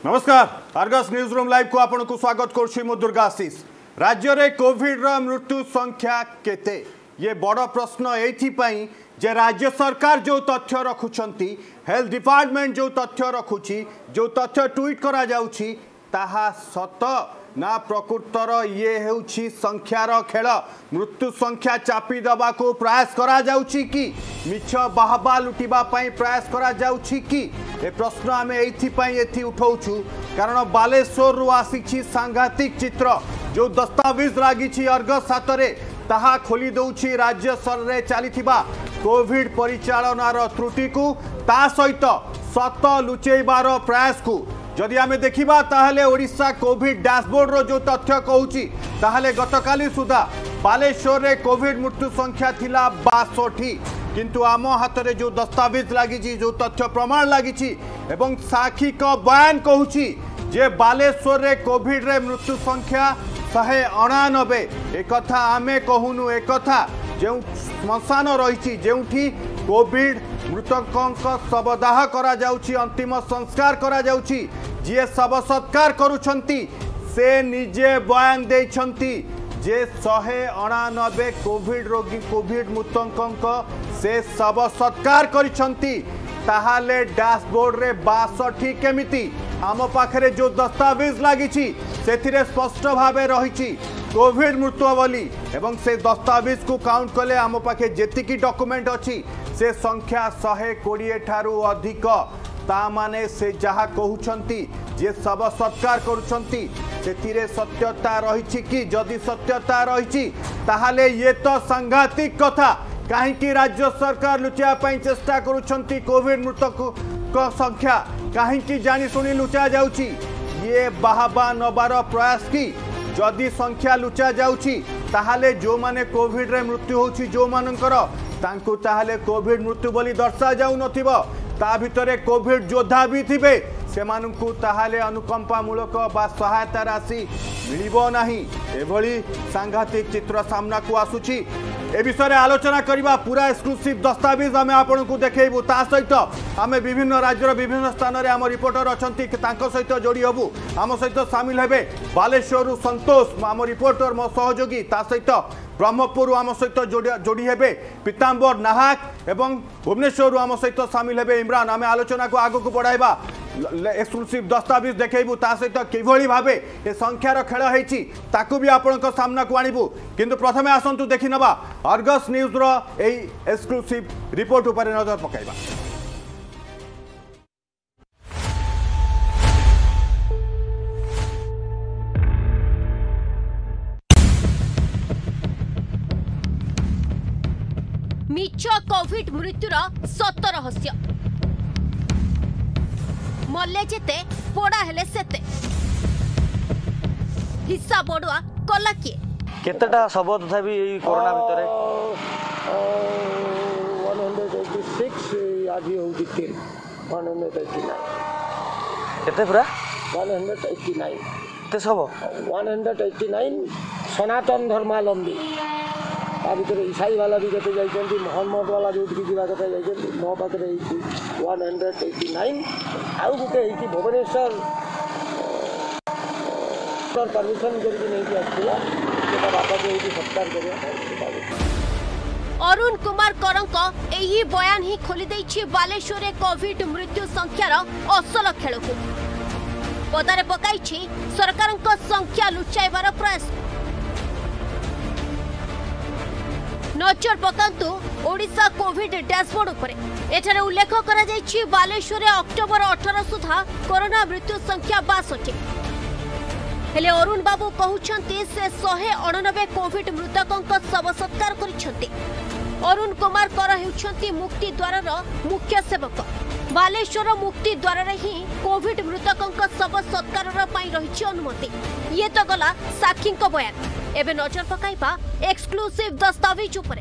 नमस्कार Argus news room live को आपन को स्वागत करछि मु दुर्गा आशीष। राज्य रे कोविड रो मृत्यु संख्या केते ये बड़ प्रश्न एथि पई जे राज्य सरकार जो तथ्य रखुछंती हेल्थ डिपार्टमेंट जो तथ्य रखुछि जो तथ्य ट्वीट करा जाउछि ताहा सत ना प्रकृतर ये हेउछि संख्यार खेल मृत्यु संख्या चापी दबा को प्रयास करा जाउछि कि मिछ बाहबा लुटिबा पई प्रयास करा जाउछि कि ए प्रश्न आमे एथि पई एथि उठाउछु कारण बालेश्वर रु आसीछि सांघातिक चित्र जो दस्तावेज लागिछि अर्गस सातरे ताहा खोली दउछि राज्य स्तर रे चलीथिबा कोविड परिचालनार त्रुटि को ता सहित सत लुचेबार प्रयास को जदि आमे देखिबा ताहले ओडिशा कोविड डैशबोर्ड रो जो तथ्य कहूची ताहले गतकाली सुधा बालेश्वर रे कोविड मृत्यु संख्या थिला 62 किंतु आम हाथ रे जो दस्तावेज लागिची जो तथ्य प्रमाण लागिची एवं साक्षी का बयान कहूची जे बालेश्वर रे कोविड रे मृत्यु संख्या 199 एक कथा आमे कहूनु एक कथा जो श्मशान रही जेउठी कोविड मृतकों शवदाह करा जाउची अंतिम संस्कार करा जाउची जे शव सत्कार करुछंती से निजे बयान देछंती जे 199 कोविड रोगी कोविड मृतकों से शव सत्कार करिछंती ताहाले डैशबोर्ड रे 62 केमिति आम पाखरे जो दस्तावेज लागिछि सेथिरे स्पष्ट भावे रहिछि कोविड मृत्यु बोली एवं से दस्तावेज को काउंट कले आम पाखे जेतिकी डॉक्यूमेंट अच्छी से संख्या 120 ठारू अधिक ता माने से जहा कहउछंती जे सब सत्कार करुछंती सेथिरे सत्यता रहिछि कि जदि सत्यता रहिछि ताहाले ये तो सांघातिक कथा काहे कि राज्य सरकार लुचिया पई चेष्टा करुछंती कोविड मृतक को संख्या काहे कि जानि सुनी लुचा जाउछि ये बाहबा नबार प्रयास की जदि संख्या लुचा जाउछि ताहाले जो माने कोविड रे मृत्यु होछि जो मानकर तांको ताहाले कोविड मृत्यु बोली दर्शा जाउ नथिबो ता भितरे कोविड योद्धा भी थिबे सेमानकु ताहाले अनुकंपा मूलक बा सहायता राशि मिलिबो नाही एभली सांघातिक चित्र सामना को आसुछि ए विषय में आलोचना करबा पूरा एक्सक्लूसिव दस्तावेज आमे आपन को देखेबू ता सहित आमे विभिन्न राज्यर विभिन्न स्थान रे आम रिपोर्टर अछंती तांको सहित जोड़ी हबू आम सहित शामिल हेबे बालेश्वर संतोष आम रिपोर्टर मो सहयोगी ता सहित ब्रह्मपुर आम सहित जोड़ी हेबे पीतांबर नाहक एवं भुवनेश्वर आम सहित शामिल हेबे इमरान आमे आलोचना को आगो को बढ़ाइबा एक्सक्लूसिव दस्तावेज देखेबू ता सहित किभली भाबे ए संख्यार खेल हेछि ताकू भी आपनक सामना को आनिबू किंतु प्रथमे आसंतु देखि नबा अर्गस न्यूज रो एई एक्सक्लूसिव रिपोर्ट ऊपर नजर पकाइबा। मिछ कोविड मृत्युर सत रहस्य मल्ले जेते पोड़ा हेले सेते हिस्सा बड़ुआ कला किए केतेटा शब तथापि कोरोना भितर 186 आज होउची 189 केते पूरा 189 ते सब 189 सनातन धर्मावलंबी भर ईसाई वाला भी कहते जाइए मोहम्मद वाला जो जीवा कथा जाइए मो पाखे 189 आउ गोटे भुवनेश्वर परमिशन करके बापा को सत्कार कर अरुण कुमार करंक एही बयान ही खोली देछि बालेश्वर रे कोविड मृत्यु संख्यार असल खेल को पदारे पकाइछि सरकारक संख्या लुचाइबार प्रयास नजर पकांतु ओडिशा कोविड डैशबोर्ड उपरे एठारे उल्लेख करा जायछि बालेश्वर रे अक्टोबर 18 सुधा कोरोना मृत्यु संख्या 62 हेले अरुण बाबू कहउछंती से 189 कोविड मृतकों शव सत्कार करिछंती अरुण कुमार कर हेउछंती मुक्ति द्वार मुख्य सेवक बालेश्वर मुक्ति द्वार ही कोविड मृतकों शव सत्कार रही अनुमति ये तो गला साक्षी बयान एबे नजर पकाइबा एक्सक्लूसिव दस्तावेज उपरे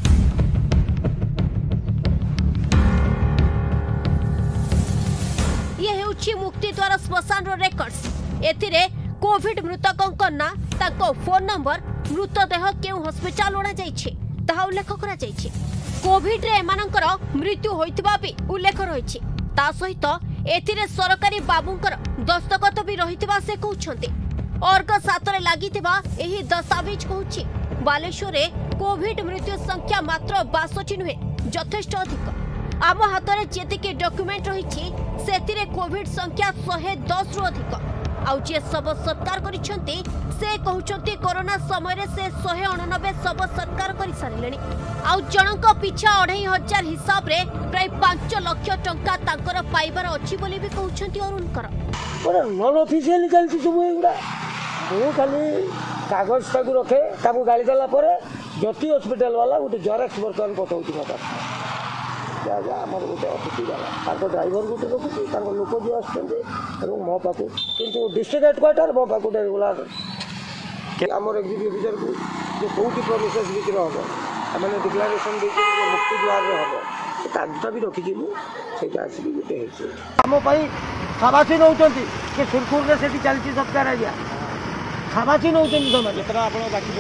ये हेउछि मुक्ति द्वार श्मशान रेकर्ड्स एथिरे कोविड मृतकों ना ताको फोन नंबर मृतदेह केउ हॉस्पिटल ओणा जाइछि ताहा उल्लेख करा जाइछि कोविड रे एमानकर मृत्यु होइतबा भी उल्लेख रहिछि ता सहित एथिरे सरकारी बाबूंकर दस्तखत भी रहितबा से कहउछन्ते। अर्गस हातरे लागितबा एही दस्तावेज कहउछि बालेश्वर रे कोविड मृत्यु संख्या मात्र 62 नुहे यथेष्ट अधिक। आम हातरे जेतिके डॉक्यूमेंट रहिछि सेतिरे कोविड संख्या 110 रु अधिक। आउ जे सब सत्कार करिसंते से कहउछन्ते कोरोना समय रे से 189 सब सत्कार करि सारिलेनी। आउ जनक पिछा 2500 हिसाब रे प्राय 5 लाख टंका तांकर पाइबार अछि बोली भी कहउछन्ते अरुणकर। पर नॉन ऑफिशियल चलछि सब एगुडा मु खाली कागज ताकू रखे ताकू गाड़ी देला परे ज्योति हॉस्पिटल वाला गोटे जेरक्स बर्तन पठाउछि मत आमर गोटे अतिथि वाला ड्राइवर गोटे रखुच्छी लोक जो आसुँच मो पाक कि डिस्ट्रिक्ट हेडक्वार्टर मो पाक रेगुलर आमर एग्जीक्यूटिव अफिसर को जो कौटी प्रोमिसेस विक्री हम आम डिक्लारेसन मुक्ति द्वार हम ताजा भी रखी मुझे आसिक गोटे आमपाई साबासी नौ कि सुरखुर से चलती सत्कार आज्ञा साबासी नौ बाकी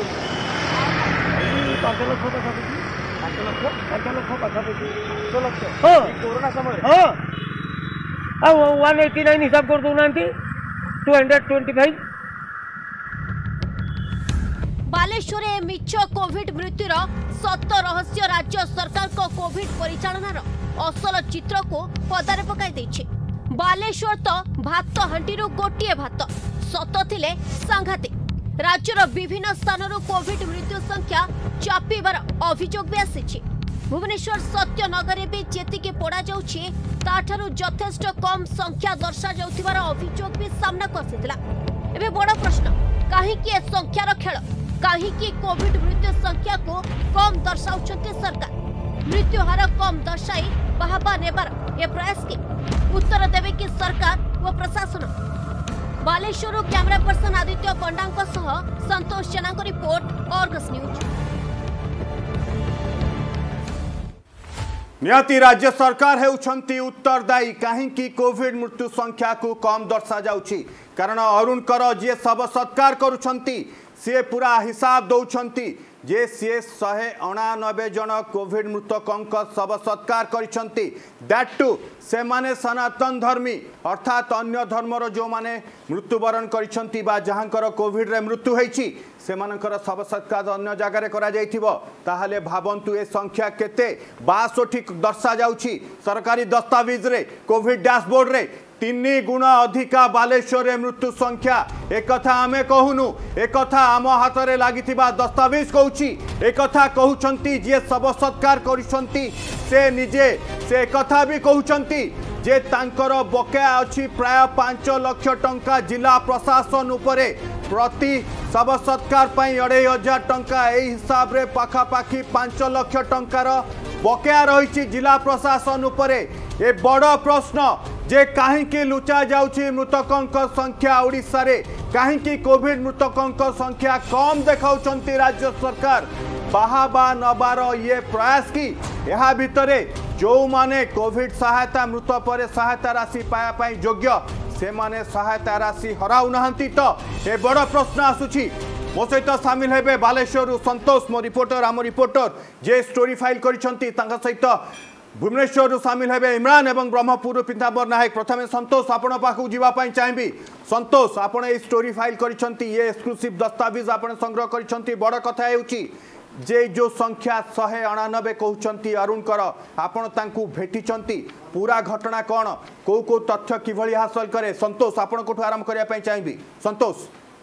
5 लाख पाखापाखि 5 लाख पाखापाखि 6 लाख कोरोना समय हाँ 189 हिसाब कर दौना 225। बालेश्वर मिछ कोविड मृत्युर सत रहस्य राज्य सरकार को कोविड परिचालनार असल चित्र को पदारे पकाई देछि। बालेश्वर तो भात हांडी गोटे भात सत थिले सांघातिक। राज्यर विभिन्न स्थान कोविड मृत्यु संख्या चापिबार अभियोग भी आसी। भुवनेश्वर सत्यनगर भी जेतिके पड़ा जाउछि ताठारु यथेष्ट कम संख्या दर्शा जाउथिबार अभियोग भी सामना करथिला। एबे बड़ प्रश्न काहेकि ए संख्यार खेल काहेकि कोविड मृत्यु संख्या को कम दर्शाउछन्ते सरकार मृत्यु हार कम दर्शाई बाहबा नेबार ए प्रयास के उत्तर देवे कि सरकार व प्रशासन। Baleswar camera person Aditya Panda Santosh Jena report Argus news. नियति राज्य सरकार हेउछंती उत्तरदायी कहीं कोविड मृत्यु संख्या को कम दर्शा जाउछि कारण अरुणकर जे सब सत्कार करुछंती सी पूरा हिसाब दौरान जे सी 189 जन कोविड मृतकों सब सत्कार करिसंती दैट टू से माने सनातन धर्मी अर्थात अन्य धर्मर जो माने मृत्युवरण करिसंती बा जहांकर कोविड रे मृत्यु होईछि से मानकर सब सत्कार अन्य जगह रे करा जाइथिबो ताहाले भाबंतु ए संख्या केते 62 दर्शा जाउछि सरकारी दस्तावेज रे कोविड डैशबोर्ड रे 3 गुण अधिका बालेश्वर मृत्यु संख्या एक आमे कहूनु एक आम हाथ में लगी दस्तावेज कहूँ एक कहते जी सब सत्कार करिसंती से निजे से कथा भी कहते जे तांकर बकेया अच्छी प्राय 5 लाख टंका जिला प्रशासन उपरे प्रति सब सत्कार 2500 टंका यही हिसाब रे पाखापाखि 5 लाख टंकार बकेया रही जिला प्रशासन उपरे। ए बड़ प्रश्न जे कहीं लुचा जाउछि मृतकों संख्या ओडिशा रे कहीं कोविड मृतकों संख्या कम देखाउछंती राज्य सरकार बाहाबा नबार ये प्रयास की यह भितरे जो माने कोविड सहायता मृत पर सहायता राशि पाया योग्य से माने सहायता राशि हराउ नहंती तो ए बड़ प्रश्न आसुछि। मो सहित सामिल हेबे बालेश्वर संतोष मो रिपोर्टर आम रिपोर्टर जे स्टोरी फाइल करिसंती तांका सहित भुवनेश्वर सामिल हेबे इमरान एवं ब्रह्मपुर पीतांबर नायक। प्रथमे संतोष आपण पाखु जीवाई चाहिए संतोष आपण ए स्टोरी फाइल करिसंती ये एक्सक्लूसिव दस्तावेज आपण संग्रह करिसंती बड़ कथा हेउची जे जो संख्या 189 कहउचंती अरुणकर आपण तांकु भेटिचंती पूरा घटना कौन को तथ्य किभली हासिल करे संतोष आपण कोठु आरंभ करिया पई चाहिए संतोष।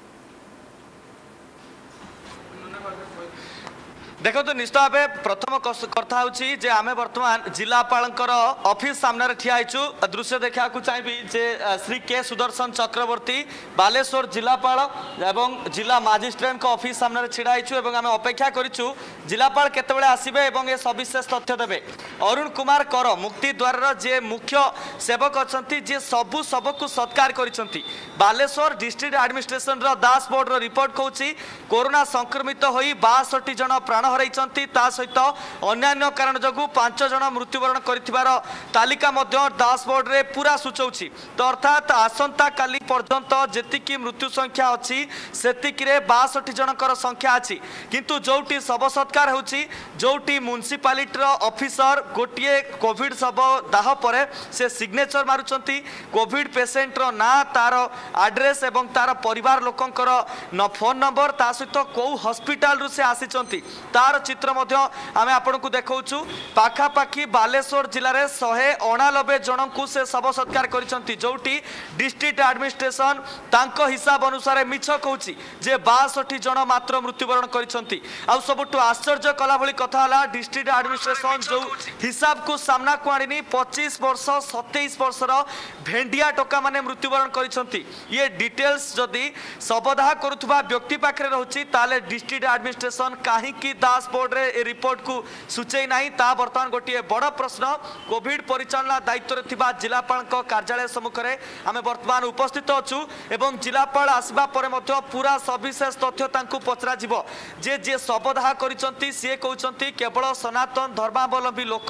देखो तो निश्चित भाव प्रथम कथा होची जे आमे वर्तमान जिलापालकर ऑफिस सामने ठिया होइछु दृश्य देखा चाहिए जे श्री के सुदर्शन चक्रवर्ती बालेश्वर जिलापाल एवं जिला मजिस्ट्रेट को ऑफिस सामने छिड़ा होइछु एवं आमे अपेक्षा करिछु जिलापाल केतेबेले आसीबे एवं ए सविशेष तथ्य देबे। अरुण कुमार कर मुक्ति द्वार जे मुख्य सेवक अछंती जे सबु सबको सत्कार करिसंती बालेश्वर डिस्ट्रिक्ट एडमिनिस्ट्रेशन रो डैशबोर्ड रो रिपोर्ट कहूची कोरोना संक्रमित होई 62 जन प्राण हराइछंती ता सहित अन्य कारण जगु 5 जन मृत्युवरण करिथिबार तालिका मध्य डैशबोर्ड रे पूरा सूचौछि। तो अर्थात आसंता काली पर्यंत जेतिकी मृत्यु संख्या अछि सेतिकी रे 62 जनकर संख्या अछि किंतु जोटी सब सत्कार होची जोटी म्युनिसिपालिटी ऑफिसर गोटे कोविड सब दाह पर से सिग्नेचर मारुचंती कोविड पेशेंट रो ना तार एड्रेस एवं तार परिवार लोकंकर फोन नंबर ता सहित को हॉस्पिटल रु से आसीचंती तार चित्र मध्य आमे आपन को देखाउछु पाखा पाखी बालेश्वर जिल्ला रे 189 जन को से सब सत्कार करिसंती जोटी डिस्ट्रिक्ट एडमिनिस्ट्रेशन तांको हिसाब अनुसार मिछ कहूची जे 62 जन मात्र मृत्युवरण करिसंती आ सबटु आश्चर्य कला भली कथा हला डिस्ट्रिक्ट एडमिनिस्ट्रेशन जो हिसाब को सामना को आनी 25 वर्ष 27 वर्षर भेंडिया टोका माने मृत्युवरण करिसंती ये डिटेल्स जदी सबदाह करुथबा व्यक्ति पाखरे रहउची ताले डिस्ट्रिक्ट एडमिनिस्ट्रेशन काहे की डैशबोर्ड रे ए रिपोर्ट को सूचै नाही ता वर्तमान गोटिए बड़ प्रश्न कोविड परिचालना दायित्व रे थिबा जिलापाल कार्यालय सम्मुख रे आमे वर्तमान उपस्थित अछु एवं जिलापाल आसबा परे मध्य पूरा सविशेष तथ्य तांकु पचरा जिवो जे जे सबदाह करिसंती से कहउसंती केवल सनातन धर्मावलंबी लोक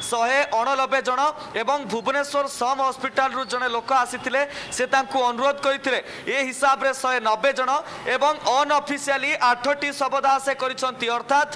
189 जन एवं भुवनेश्वर सम हॉस्पिटल रु जने लोक आसीथिले से तांकु अनुरोध करिथिले ए हिसाब रे 190 जन एवं अनऑफिशियली 8टी सबदाह से करिसंती अर्थात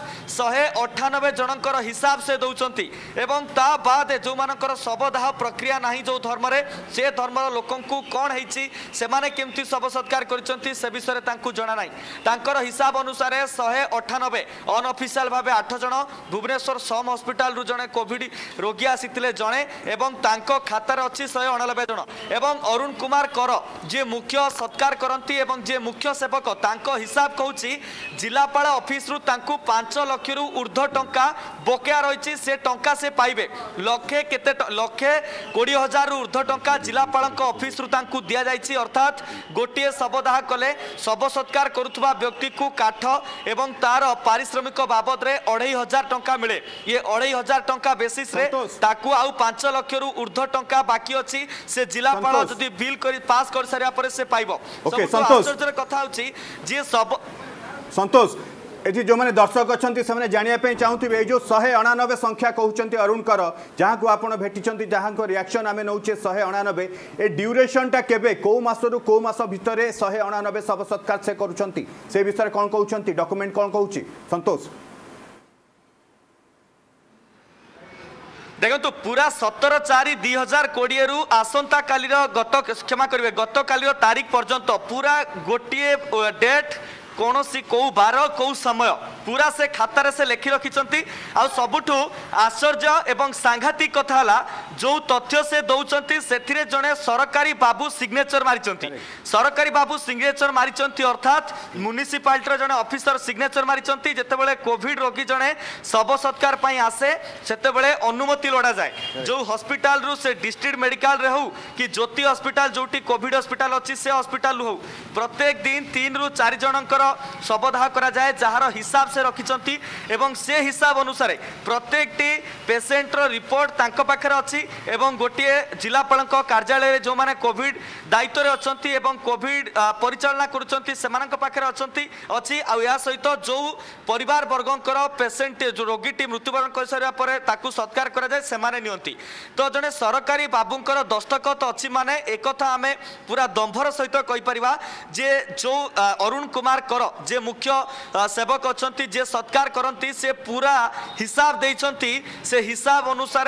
198 जनकर हिसाब से दउचंती एवं ता बाद जो मानकर सबदाह प्रक्रिया नाही जो धर्म रे से धर्मर लोकंकु कोन हेची से माने केमती सब सत्कार करिसंती से विषय तांकु जणा नाही तांकर हिसाब अनुसार 198 अनऑफिशियल भाबे 8 जन भुवनेश्वर सम हॉस्पिटल रु जने कोविड रोगी आसीथिले जणे एवं तांको खाता रे अछि 189 जन एवं अरुण कुमार कर जे मुख्य सत्कार करंती एवं जे मुख्य सेवक तांको हिसाब कहूची जिलापाल ऑफिस रु तांकु 5 लाख रु ऊर्ध्व टंका बकेया रहिछि से टंका से पाइबे लक्षे केते लक्षे 20,000 रु ऊर्ध्व टंका जिलापाल ऑफिस रु तांकु दिया जाइछि अर्थात गोटिए सबदाह कले सब सत्कार करुथबा व्यक्ति को काठ एवं तार पारिश्रमिक बाबद रे 2,500 टंका मिले ये 2,500 टंका बेसिस रे ताकू आउ 5 लाख रु ऊर्ध्व टंका बाकी अछि से जिलापाल जदी बिल करी पास कर सारिया पर से पाइबो ओके संतोष आश्चर्य कथा होछि जे सब संतोष एठी जो माने दर्शक अछंती से माने जानिया पे चाहूथिबे ए जो 189 संख्या कहउचंती अरुण कर जहां को आपण भेटिचंती जहां को रिएक्शन आमे नउचे 189 ए ड्यूरेशन टा केबे को मासरु को मास भितरे 189 सब सत्कार से करूचंती से विषय कोन कहउचंती डॉक्यूमेंट कोन कहउची संतोष देखो पूरा 17/4/2020 रु आसंता कालीर गत क्षमा करिवे गत कालीर तारीख पर्यंत पूरा गोटिए डेट कौनसी कौ बार कौ समय पूरा से खातार से लिखि रखिंट आ सबुठु आश्चर्य एवं सांघातिक कथा है जो तथ्य से दौरान से जड़े सरकारी बाबू सिग्नेचर मारी सरकारी बाबू सिग्नेचर मारी अर्थात म्युनिसिपालिटी जड़े ऑफिसर सिग्नेचर मारी जितेबाला कोविड रोगी जड़े शव सत्कार आसे से अनुमति लड़ा जाए जो हॉस्पिटल रु से डिस्ट्रिक्ट मेडिकल रे हो कि ज्योति हॉस्पिटल जोटी कोविड हॉस्पिटल अच्छी से हॉस्पिटल हो प्रत्येक दिन 3 ରୁ 4 जनकर सबदाह करा जाए जार हिसाब से रखिंट एवं से हिसाब अनुसार प्रत्येक टी पेशेंट रो रिपोर्ट तांको पाखरे अछि एवं गोटे जिलापाल कार्यालय जो माने कोविड दायित्व रे अछंती एवं कोविड परिचालना करूछंती सेमानक पाखरे अछंती अछि आ या सहित जो परिवार वर्गंकर पेशेंट जो रोगीटी मृत्युवरण कर सारा परे ताकू सत्कार करा जाए से माने नियंती तो जने सरकारी बाबूंकर दस्तखत अछि माने एकथा आमे पूरा दंभर सहित कहि परिबा जे जो अरुण कुमार कर जे मुख्य सेवक अछंती जे सत्कार करंती से पूरा हिसाब देइछंती से हिसाब अनुसार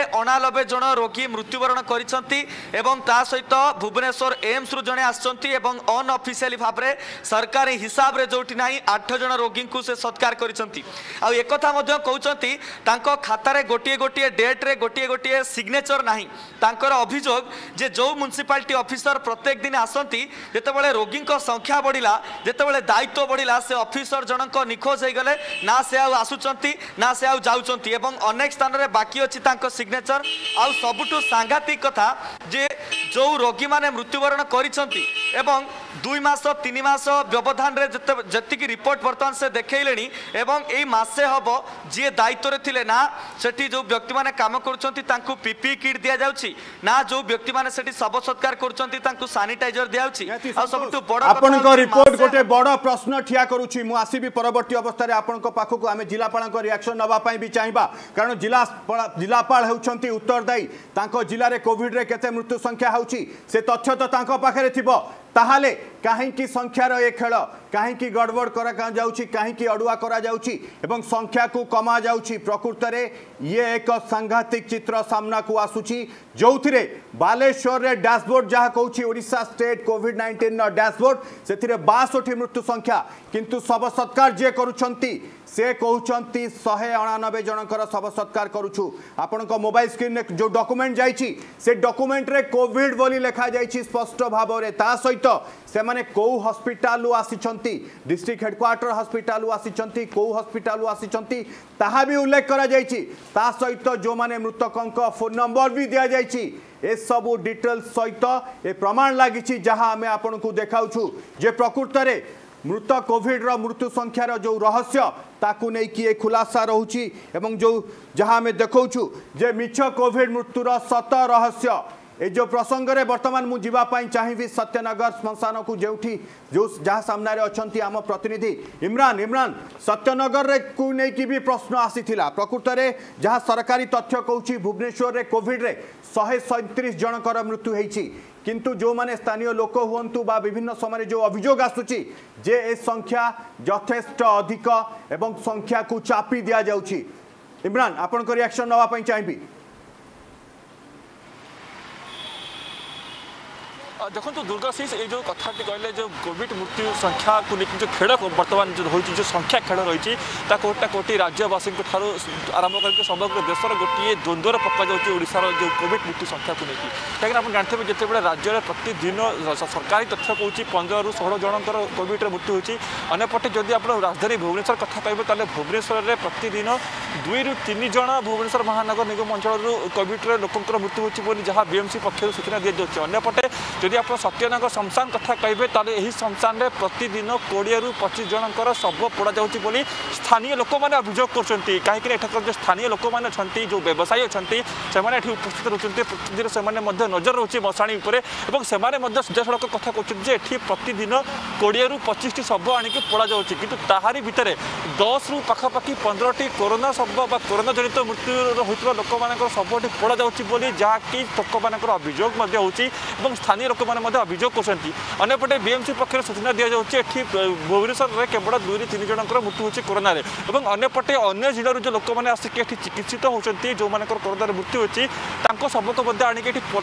189 जन रोगी मृत्युवरण करिसंती एवं ता सहित भुवनेश्वर एम्स रु जने आछंती एवं अनऑफिशियली भाबरे सरकारी हिसाब रे जोटी नाही 8 जन रोगी को से सत्कार करिसंती आ एकथा मध्ये कहउचंती तांको खाता रे गोटिए गोटिए डेट रे गोटिए गोटिए सिग्नेचर नाही तांकर अभियोग जे जो म्युनिसिपालिटी ऑफिसर प्रत्येक दिन आसंती जेतेबेले रोगी को संख्या बढ़िला जेतेबेले दायित्व बढ़िला से ऑफिसर जनक निखोज हो गले ना से आसुचंती ना से जाउचंती एवं अनेक स्थान रे बाकी अछि तांको सिग्नेचर आ सबुठु सांघातिक कथा जे जो रोगी माने मृत्युवरण करिसंती एवं 2 मास 3 मास व्यवधान रे जति की रिपोर्ट वर्तमान से देखैलेनी एवं एई मासे हबो जे दायित्व रे थिले ना सेठी जो व्यक्ति माने काम करूचंती तांकु पीपी किट दिया जाउची ना जो व्यक्ति माने सेठी सब सत्कार करूचंती तांकु सैनिटाइजर दिया जाउची आ सबुठु बड़ आपन को रिपोर्ट गोटे बड़ प्रश्न ठिया करूची मु आसीबी परवर्ती अवस्था रे आपन को पाखु को आमे जिलापाल को रिएक्शन नबा पई भी चाहिबा कारण जिलापाल हेउचंती उत्तरदायी तांको जिल्ला रे कोविड रे केते मृत्यु संख्या होउची से तथ्य तो तांको पाखरे थिबो ताहाले कहीं संख्यार ए खेल कहीं गड़बड़ करा जाउछि कहीं अड़ुआ करा जाउछि एवं संख्या को कमा जाउछि प्रकृत रे ये एक सांघातिक चित्र सामना को आसुछि जोथिरे बालेश्वर रे डैशबोर्ड जहाँ कहूँ ओडिशा स्टेट कोविड-19 डैशबोर्ड से 62 मृत्यु संख्या किंतु शव सत्कार जे करुछंती से कहउछंती 199 जनकर शव सत्कार करुछु आपण मोबाइल स्क्रीन रे जो डॉक्यूमेंट जाइछि से डॉक्यूमेंट रे कोविड बोली लिखा जाइछि स्पष्ट भाव रे ता सहित से माने को हॉस्पिटल आसीचंती डिस्ट्रिक्ट हेडक्वार्टर हॉस्पिटल आसीचंती को हॉस्पिटल आसीचंती ताहा भी उल्लेख करा जाइछि ता सहित जो माने मृतकंक फोन नंबर भी दिया जाइछि ए सबु डिटेल्स सहित ए प्रमाण लागिछि जहां आमे आपण को देखाउछु जे प्रकृत रे मृत कोविड रो मृत्यु संख्यार जो रहस्य ताकू नहीं कि खुलासा रहउछि एवं जो जहां आमे देखौछु जे मिछ कोविड मृत्युर सत रहस्य ए जो प्रसंग रे वर्तमान मु जीवा पई चाहिबी सत्यनगर श्मशान को जेउठी जो जहाँ सामने रे अछंती आम प्रतिनिधि इमरान सत्यनगर रे को नहीं कि भी प्रश्न आसीथिला प्रकृत रे जहाँ सरकारी तथ्य कहूछि भुवनेश्वर रे कोविड रे 137 जनकर मृत्यु हेछि किंतु जो माने स्थानीय लोक हुंतु बा विभिन्न समय जो अभियोग आसुछि जे ए संख्या यथेष्ट अधिक एवं संख्या को चापी दिया जाउछि इमरान आपन को रिएक्शन नवा पई चाहिबी देखो दुर्गाशीष ये जो कथाटी कहले जो कोविड मृत्यु संख्या को लेकिन जो खेल बर्तमान जो होती जो संख्या खेल रही कोटा कोटी राज्यवासी आरंभ करके समग्र देशर गोटे द्वंद्वर पक्का जाऊँगी ओडिशार जो कोविड मृत्यु संख्या को लेकिन कहीं आप जानते हैं जिते राज्य में प्रतिदिन सरकारी तथ्य कहूँ 15 ରୁ 16 जनकर कोविड मृत्यु होती अंपटे जदि आप राजधानी भुवनेश्वर कथा कहे तेल भुवनेश्वर में प्रतिदिन 2 ରୁ 3 जन भुवनेश्वर महानगर निगम अंचल कोविड लोकर मृत्यु होती जहाँ बीएमसी पक्ष सूचना दी जाऊँगी अंपटे जदि आप सत्यनगर शमशान कथा कहे ताले यही शमशान में प्रतिदिन 20 ରୁ 25 जनकर शव पोड़ा जाऊँगी बोली स्थानीय लोक मैंने अभियोग कर कहीं जो स्थानीय लोक मैंने अच्छा जो व्यवसायी अच्छा से उपस्थित रोचे प्रतिदिन से नजर रोचे मशाणी और से सीधा सड़क कथा कहते प्रतिदिन 20 ରୁ 25 शव आणिक पोड़ा जाऊँगी किंतु ताहारी भितर 10 ରୁ पाखापाखि 15ଟି कोरोना शव कोरोना जनित मृत्यु होता लोक मान शव पोड़ा जाऊँगी बोली जहाँकि लोक मान अभियोग होती स्थानीय लोक मैंने अभियोग करपटे बीएमसी पक्ष सूचना दी जाऊँगी भुवनेश्वर में केवल 2 ରୁ 3 जनकर मृत्यु होती कोरोना अंपटे अन्य जिलूर जो लोक मैंने आसिक चिकित्सित होती जो मान कोरोना मृत्यु होती शव को आणिक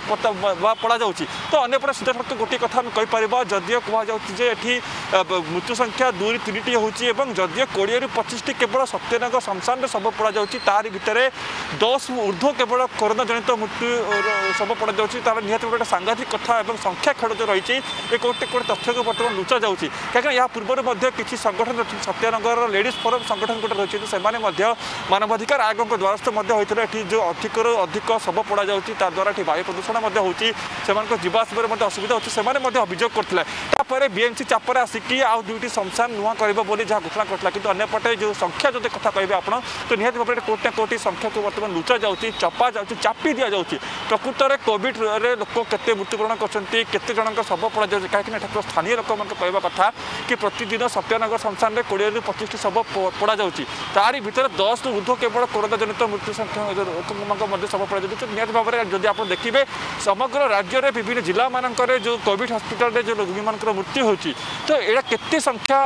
पड़ा जाऊँगी तो अंपटे सीधा सड़क गोटे कथा कहीपर जदिओ कहुचे मृत्यु संख्या 2 ରୁ 3ଟି होती जदिओ 20 ରୁ 25ଟି केवल सत्यनगर शमशान में शव पड़ा जाऊँगी तारी भितर 10 ऊर्ध्व केवल कोरोना जनित मृत्यु शव पड़ा जाऊँगी तार निहत गोटे सांघातिक कथा और संख्या खेल जो रही है गोटे गोटे तथ्य को बर्तमान लुचा जाऊँगी कहीं या पूर्व किसी संगठन सत्यनगर लेडीज फोरम संगठन गोटे रही है मानवाधिकार आयोग द्वारस्थ होता है जो अधिकरू अधिक शव पड़ा जाऊँगी द्वारा वायु प्रदूषण होती जीवासवर असुविधा होती से अभियोग करते बीएमसी चापर आसिकी आउ 2ଟି शमशान नुआ कर जहाँ घोषणा करता कि अन्यपटे जो संख्या जो कथा कहे आप तो निहत भाव में कोटी कोटी संख्या को बर्तमान लुचा जाऊँगी चपा जाऊँगी चापी दि जाऊँगी प्रकृत में कोविड लोक केते मृत्युवरण करते जनक शव पड़ा जाऊँगी कहीं स्थानीय लोक मान कहवा कथा कि प्रतिदिन सत्यनगर शमशान में 20 ରୁ 25ଟି शव पड़ा जाऊँगी तारी भितर 10 ରୁ ऊर्ध्व केवल कोरोना जनित मृत्यु संख्या शव पड़ा जाऊँगी निहत भाव में जब आप देखिए समग्र राज्य में विभिन्न जिला मानक जो कोविड हस्पिटाल जो रोगी मान मृत्यु होती तो यहाँ केते संख्या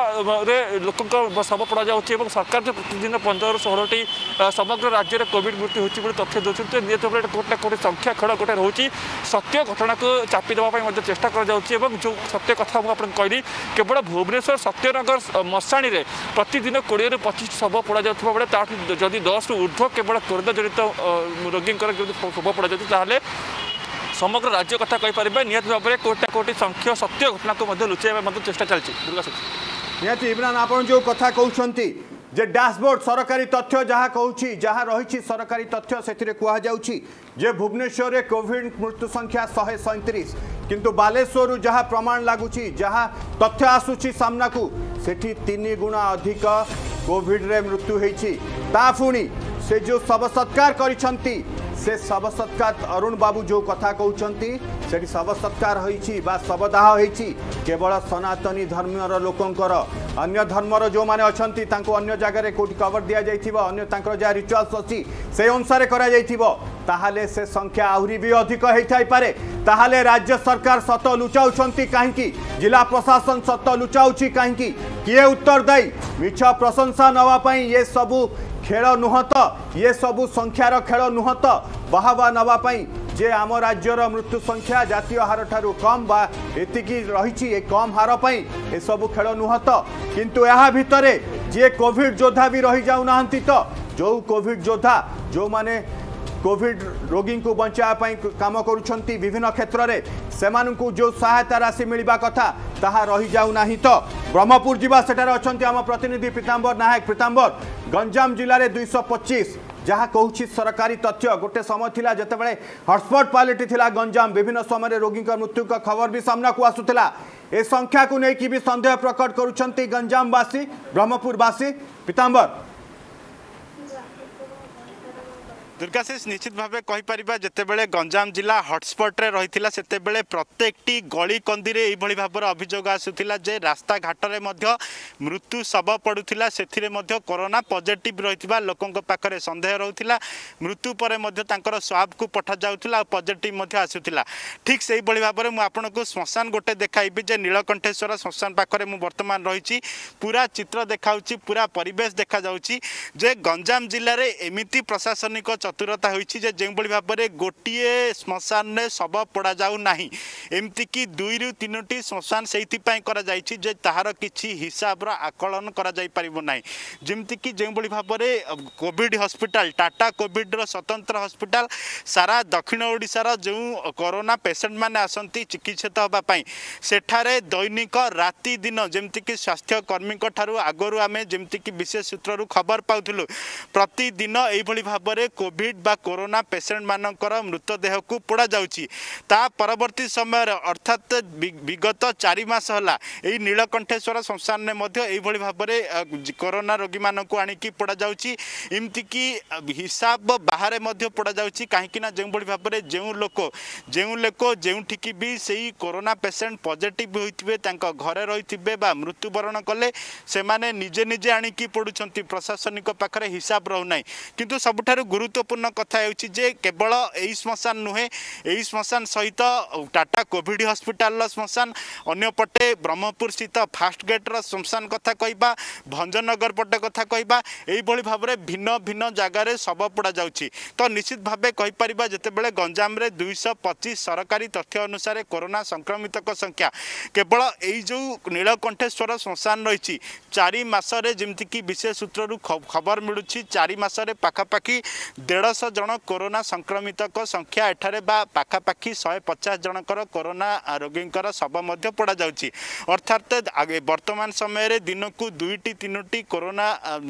लोक शव पड़ा जाऊँगी और सरकार जो प्रतिदिन 15 ରୁ 16ଟି समग्र राज्य में कोविड मृत्यु होती तथ्य दूसरे निहत भाव में गोटे गोटे संख्या खेल गोटे रोचे सत्य घटना को चापी देवाई चेष्टा कर जो सत्य कथा मुझे कहली केवल भुवनेश्वर सत्यनगर मशाणी में प्रतिदिन 20 ରୁ 25 शव पड़ा जाता बेले जदि 10 ରୁ ऊर्ध्व केवल कोरोना जनित रोगी शव पड़ा जाती समग्र राज्य कथा कहीपर निहत भाव में कोटा कोटी संख्या सत्य घटना को लुचाइबा चेष्टा चलती निहत इमरान आप जो कथा कहते जे डैशबोर्ड सरकारी तथ्य जहाँ कहूँ जहाँ रही सरकारी तथ्य से कहुच्छी जे भुवनेश्वर में कोविड मृत्यु संख्या 137 किंतु बालेश्वर जहाँ प्रमाण लगुच जहाँ तथ्य आसूची सामना को सेठी 3 गुणा अधिक कोविड रे मृत्यु होती पुणी से जो शव सत्कार करिसंती से शव सत्कार अरुण बाबू जो कथा कहते सेठी शव सत्कार होईछि बा शवदाह होईछि केवल सनातनी धर्मर लोकंकर अन्य धर्मर जो माने अछंती तांको अन्य जगह रे कोठी कवर दिया जाइथिबो अन्य तांकर जा रिचुअल्स अछि से अनुसार करा जाइथिबो ताहाले से संख्या आहुरी भी अधिक हेइथाइ पारे ताहाले राज्य सरकार सत लुचाउछंती काहेकि जिला प्रशासन सत लुचाउछि काहेकि किए उत्तरदायी मिछ प्रशंसा नवा पई ये सबु खेल नुहत ये सबु संख्यार खेल नुहत बहावा नवा पई जे आम राज्यर मृत्यु संख्या जातीय हार ठारू कम बा एतिकी रहिछि ए कम हार पई ए सबु खेल नुहत किंतु यहाँ भितरे जे कोविड योद्धा भी रही जाऊ नाहंती तो जो कोविड योद्धा जो माने कोविड रोगी को बचाई काम करुछंती विभिन्न क्षेत्र में सेमानंकु जो सहायता राशि मिलवा कथा ताहा रही जाऊ नाही तो ब्रह्मपुर जीवा सेठार अछंती आम प्रतिनिधि पीतांबर नायक पीतांबर गंजाम जिले में 225 जहाँ कहूँ सरकारी तथ्य गोटे समय थिला जेतेबेले हॉटस्पॉट पालिटी थिला गंजाम विभिन्न समय रोगी मृत्यु का खबर भी सामना को आसुथिला ए संख्या को लेकिन भी संदेह प्रकट करुछंती गंजामवासी ब्रह्मपुरवासी पीतांबर दुर्गाशीष निश्चित भाव कहीपर जितेबले गंजाम जिला हॉटस्पॉट रे रही से प्रत्येक गली कंदी में यही भाव अभियोग आसूला जे रास्ता घाट में मृत्यु शव पड़ूला से कोरोना पॉजिटिव रही लोकों पाखे संदेह रोला मृत्यु पर स्वाब को पठा जाऊला पॉजिटिव आसूला ठीक से भाव में आपको श्मशान गोटे देखाइबी जे नीलकंठेश्वर श्मशान पाखे मुझे बर्तमान रही पूरा चित्र देखा पूरा परिवेश देखा जे गंजाम जिले में एमती प्रशासनिक चतुरता होइछि जे जेंबळी भाबरे गोटिए श्मशान ने शव पड़ा जाऊ नाही एमती 2 ରୁ 3टी श्मशान सेइथि पई करा जाइछि जे ताहार किछि हिसाब रा आकलन करा जाई परिबो नाही जेमति कि जेंबळी भाबरे कोविड हॉस्पिटल टाटा कोविड रो स्वतंत्र हॉस्पिटल सारा दक्षिण ओडिसा रो जो कोरोना पेशेंट माने आसंती चिकित्सित होबा पई सेठारे दैनिक राति दिन जेमति कि स्वास्थ्य कर्मी को ठारू आगरु आमे जेमति कि विशेष सूत्ररु खबर पाउथुलु प्रतिदिन एई भली भाबरे कोविड बा कोरोना पेशेंट मानकर मृतदेह को पोड़ा जाउची ता परवर्ती समय अर्थात विगत 4 मास होला एई नीलकंठेश्वर श्मशान ने मध्य एई भली भाबरे कोरोना रोगी मानक आनिकी पोड़ा जाउची इमति की हिसाब बाहर मध्य पोड़ा जाउची काहेकि ना जेउ भली भाबरे जेउ लोक जेउ ठिकी भी सेई कोरोना पेशेंट पॉजिटिव होइथिबे तांको घरे रहिथिबे बा मृत्युवरण कले से माने निजे निजे आनिकी पोडुचंती प्रशासनिक पाखरे हिसाब रहउ नाही किंतु सबठारु गुरुत्वपूर्ण कथा होची जे केवल एई श्मशान नुहे एई श्मशान सहित टाटा कोविड हॉस्पिटल श्मशान अन्य पटे ब्रह्मपुर स्थित फास्ट गेट रो श्मशान कथा कहबा भंजनगर पटे कथा कहबा एई भली भाबरे भिन्न भिन्न जगह रे शव पड़ा जाउची तो निश्चित भाबे कहि परिबा जेतेबेले गंजाम रे 225 सरकारी तथ्य अनुसार कोरोना संक्रमित को संख्या केवल एई जो नीलकंठेश्वर श्मशान रही 4 मास रे जेमति कि विशेष सूत्ररु खबर मिलुची 4 मास रे पाखापाखि 150 जन कोरोना संक्रमित को संख्या एठारे बा पाखापाखि 150 जनकर कोरोना रोगींकर शव मध्य पड़ा जाउची अर्थात वर्तमान समय रे दिन को 2-3टी कोरोना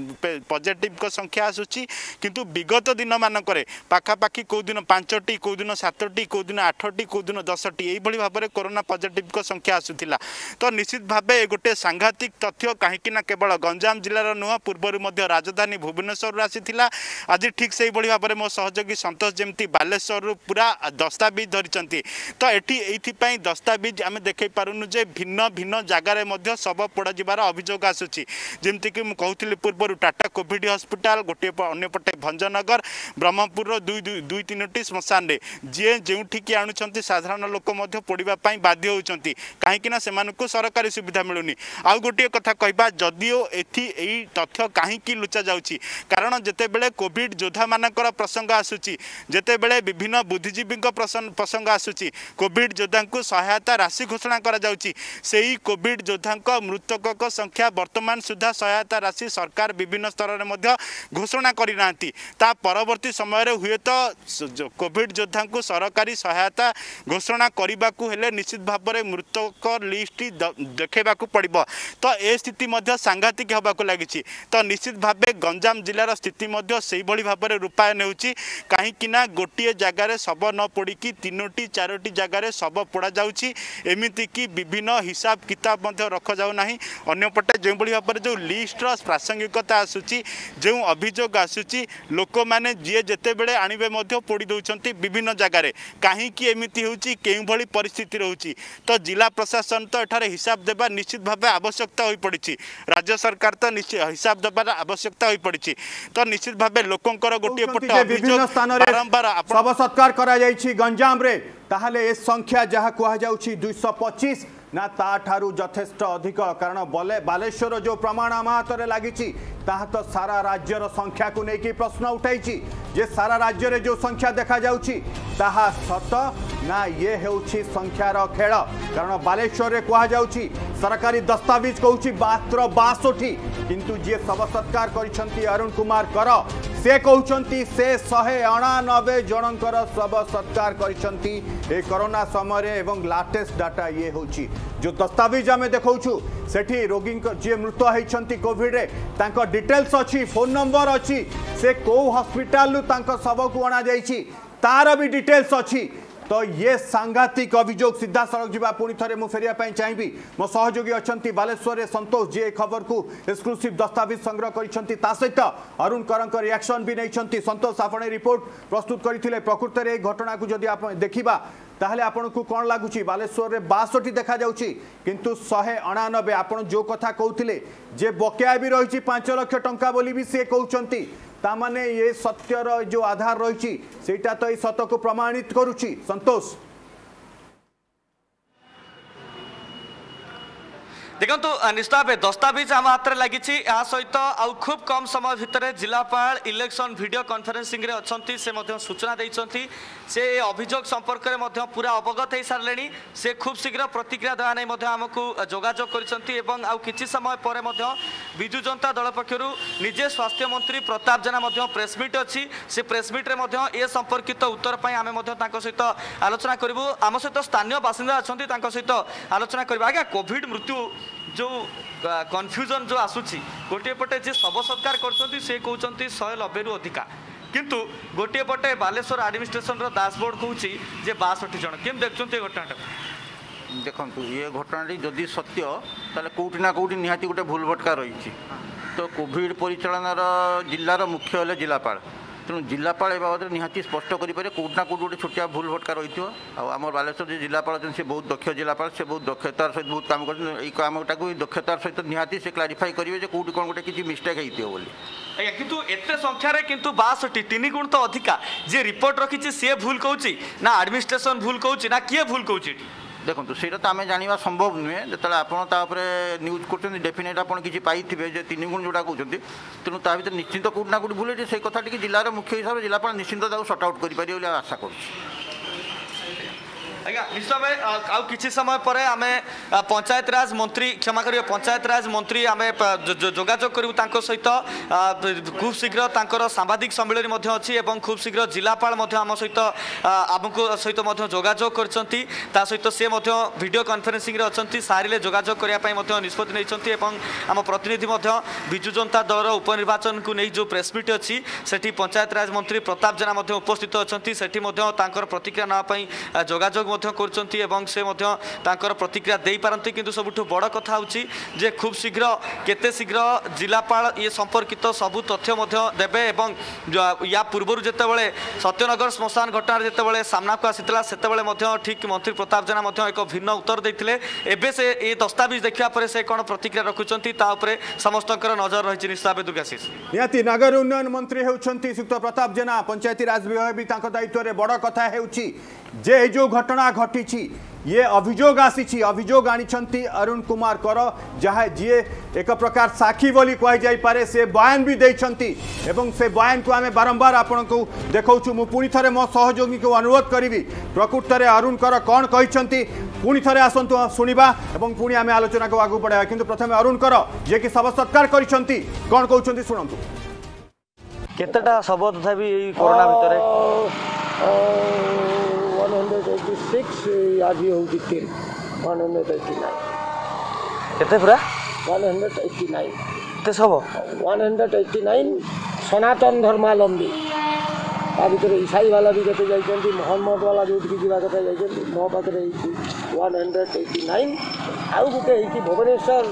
पॉजिटिव को संख्या आसुची किंतु विगत दिन मानकरे पाखापाखि को दिन 5टी को दिन 7टी को दिन 8टी को दिन 10टी एई भली भाबरे कोरोना पॉजिटिव को संख्या आसुथिला तो निश्चित भाबे गोटे सांघातिक तथ्य काहेकि ना केवल गंजाम जिलार नुह पूर्व मध्य राजधानी भुवनेश्वर आसीथिला आज ठीक से भाव में मो सहयोगी संतोष जमती बालेश्वर पूरा दस्तावेज धरी तो ये दस्तावेज आम देख पारुनु जे भिन्न भिन्न जगार शव पोड़ा जबार अभियोग आसूची जमती कि कहूली पूर्व टाटा कोविड हॉस्पिटल गोटे अंपटे भंजनगर ब्रह्मपुर 2-3टी श्मशान रे जी जो ठिकी आणुंट साधारण लोक पोड़ापी बाध्य होती कहीं से सरकारी सुविधा मिलूनी आउ गोटे कथा कहबा जदिओ एथि तथ्य कहीं लुचा जाउची कारण जेतेबेले कोविड योद्धा मानकर प्रसंग आसूची जेतेबेले विभिन्न बुद्धिजीवी प्रसंग आसूची कोविड योद्धा को सहायता राशि घोषणा करा जाउची सेही कोविड योद्धा मृतक संख्या वर्तमान सुधा सहायता राशि सरकार विभिन्न स्तर में घोषणा करना ता परवर्ती समय रे हुए तो कोविड योद्धा को सरकारी सहायता घोषणा करने को हेले निश्चित भाव में मृतक लिस्ट देखा पड़ो तो ए स्थिति सांघातिक होगा लगी तो निश्चित भाव गंजाम जिलार स्थिति से भाव में रूपायन मुल्यांकन होची काहेकि ना गोटे जगार शब न पड़ी तीनोटी चारोटी जगार शब पोड़ा जाउची एमिति कि विभिन्न हिसाब किताब रख जाऊ नाही अन्यपटे जो भाव में जो लिस्टर प्रासंगिकता आसूची जो अभियोग आसूची लोक मैंने जी जिते बड़े आणवे पोड़ी दौरान विभिन्न जगार कहीं एमती होची केउ भली परिस्थिति रोची तो जिला प्रशासन तो एठारे हिसाब देवा निश्चित भाव आवश्यकता हो पड़ी राज्य सरकार तो हिसाब देवार आवश्यकता हो पड़ी तो निश्चित भाव लोकंकर गोटे पटे विभिन्न स्थान शव सत्कार करा जायछि गंजाम रे ताहले ए संख्या जहाँ कह 225 ना ताठारु यथेष्ट अधिक कारण बालेश्वर जो प्रमाण आम हाथ में लगी तो सारा राज्यर संख्या को लेकिन प्रश्न उठाई जे सारा राज्य में जो संख्या देखा जाउछि ताहा सत ना ये हेउछि संख्यार खेल कारण बालेश्वर रे कह जाउछि सरकारी दस्तावेज कहउछि मात्र 62 किंतु जे शव सत्कार करिसंती अरुण कुमार कर से कहउछंती से 199 जनकर शव सत्कार करिसंती ए कोरोना समय एवं लाटेस्ट डाटा ये होछि जो दस्तावेज आम देखु सेठी रोगी जी मृत होती कोविड रे तांको डिटेल्स अच्छी फोन नंबर अच्छी से कौ हॉस्पिटल शव को अणा जाइछि तार भी डिटेल्स अच्छी तो ये सांघातिक अभियोग सीधा सड़क जा पुणी थे मुझे फेरिया चाहिए मो सहयोगी अच्छा बालेश्वर संतोष जी खबर को एक्सक्लूसिव दस्तावेज संग्रह कर सहित अरुण कर रिएक्शन भी नहीं संतोष आप रिपोर्ट प्रस्तुत करते प्रकृत में घटना को जदि आप देखा ताहले आपन को कौन लगुच बालेश्वर में 62 देखा जाउची किंतु 199 आपन जो कथा कहते जे बकेया भी रही 5 लाख टंका बोली भी सी कहते तामाने ये सत्यर जो आधार रही सेटा तो सत को प्रमाणित करुची संतोष देखो निश्चित भाव दस्तावेज आम हाथ में लगी सहित आउ खूब कम समय भितर जिलापाल इलेक्शन वीडियो कॉन्फ्रेंसिंग रे अच्छी से सूचना देते से अभियोग संपर्क में पूरा अवगत हो सारे से खूब शीघ्र प्रतिक्रिया देवा नहीं आमको जोगाजोग कर समय पर विजु जनता दल पक्षर निजे स्वास्थ्य मंत्री प्रताप जेना प्रेसमिट अच्छी से प्रेसमिट ए संपर्कित उत्तर पर आम सहित आलोचना करूँ आम सहित स्थानीय बासिंदा अच्छा सहित आलोचना करवा आज्ञा कोविड मृत्यु जो कन्फ्यूजन जो आसूची गोटे पटे जे शव सत्कार करछंती से कहउछंती 190 रु अधिका किंतु गोटे पटे बालेश्वर एडमिनिस्ट्रेशन रो डैशबोर्ड कहउची जे 62 जन केम देखछंती घटनाटा देखंतु ये घटनाटी जदि सत्य ताले कोउटी ना कोउटी निहाती गोटे भूल भटका रही तो कोविड परिचालनार जिल्लार मुख्य हेले जिलापाल तेणु जिलापाल बाबद निहाती स्पष्ट करें कौटना कौट गोटे छोटिया भूल भटका रही आम बालेश्वर जो जिलापाल अच्छे से बहुत दक्ष जिलापाल से बहुत दक्षतार सहित बहुत काम कर दक्षतार सहित निहाती से क्लारिफाई करेंगे कौटी कौन गोटे किसी मिस्टेक होती किंतु एते संख्या रे किंतु 62 3 गुण तो अधिका जे रिपोर्ट रखी सी भूल कहूँ ना एडमिनिस्ट्रेशन भूल कहूँ ना किए भूल कहूँ देखो से तो आम जाना संभव नुहे जो आपड़ न्यूज कर डेफिनेट आप किसी पाई जे 3 गुण जोड़ा कहते तेणु ता भर निश्चित कौटना कौट भूल से कथा टी जिलार मुख्य हिसाब से जिलापाल निश्चित सर्ट आउट कर आशा कर आज्ञा निश्चित भाव आउ किसी समय पर आम पंचायत राज मंत्री क्षमा करिए पंचायत राज मंत्री आम जोगाजोग करूँ सहित खूब शीघ्र सांबादिक सम्मेलन अच्छी खूब शीघ्र जिलापाल आम सहित आमको सहित जोगाजोग कर सहित से वीडियो कॉन्फ्रेंसिंग अच्छा सारे जोगाजोग करने निष्पत्ति नहीं आम प्रतिनिधि विजु जनता दल उपनिर्वाचन को नहीं जो प्रेसमिट अच्छी से पंचायत राज मंत्री प्रताप जेना उपस्थित अच्छा से प्रतिक्रिया नापी जोगाजोग से प्रतिक्रिया दे पारती किंतु सबुठ बड़ कथा होची जे खूब शीघ्र केते शीघ्र जिलापाल ये संपर्कित सबू तथ्य देवे एवं या पूर्व जितेबाला सत्यनगर श्मशान घटना जितेबाला सामना को आसीला से ठीक मंत्री प्रताप जेना एक भिन्न उत्तर देते एवं से ये दस्तावेज देखा पर से कौन प्रतिक्रिया रखुच्च समस्त नजर रही निश्चित दुर्गाशीष निहाती नगर उन्नयन मंत्री होउछंती श्रीयुक्त प्रताप जेना पंचायती राज विभाग भी दायित्व में बड़ कथा होउची जे जो घटना घटी ये अभियोग आसी अभियोग आनी अरुण कुमार कर जहाँ जी एक प्रकार साक्षी बोली कह पारे से बयान भी देइछंती एवं से बयान को आम बारंबार आपण को देखु मु पुणी थे मो सहयोगी को अनुरोध करी प्रकृत में अरुण कर कौन कहते पुणी थे आसतु शुणा और पुणी आम आलोचना को आगू बढ़ावा किंतु प्रथम अरुण कर जे कि शव सत्कार करिसंती कौन कहते शुणु केतेटा शव तथा कोरोना भितर 186 आज होती 189 केते पूरा 189 ते सब 189 सनातन धर्मावलंबी भितर ईसाई वाला भी केते जाइछन्ती मोहम्मद वाला जोटकी जीवा कथा जाइछन्ती मो पाखरे 189 आउ गुटे एकी भुवनेश्वर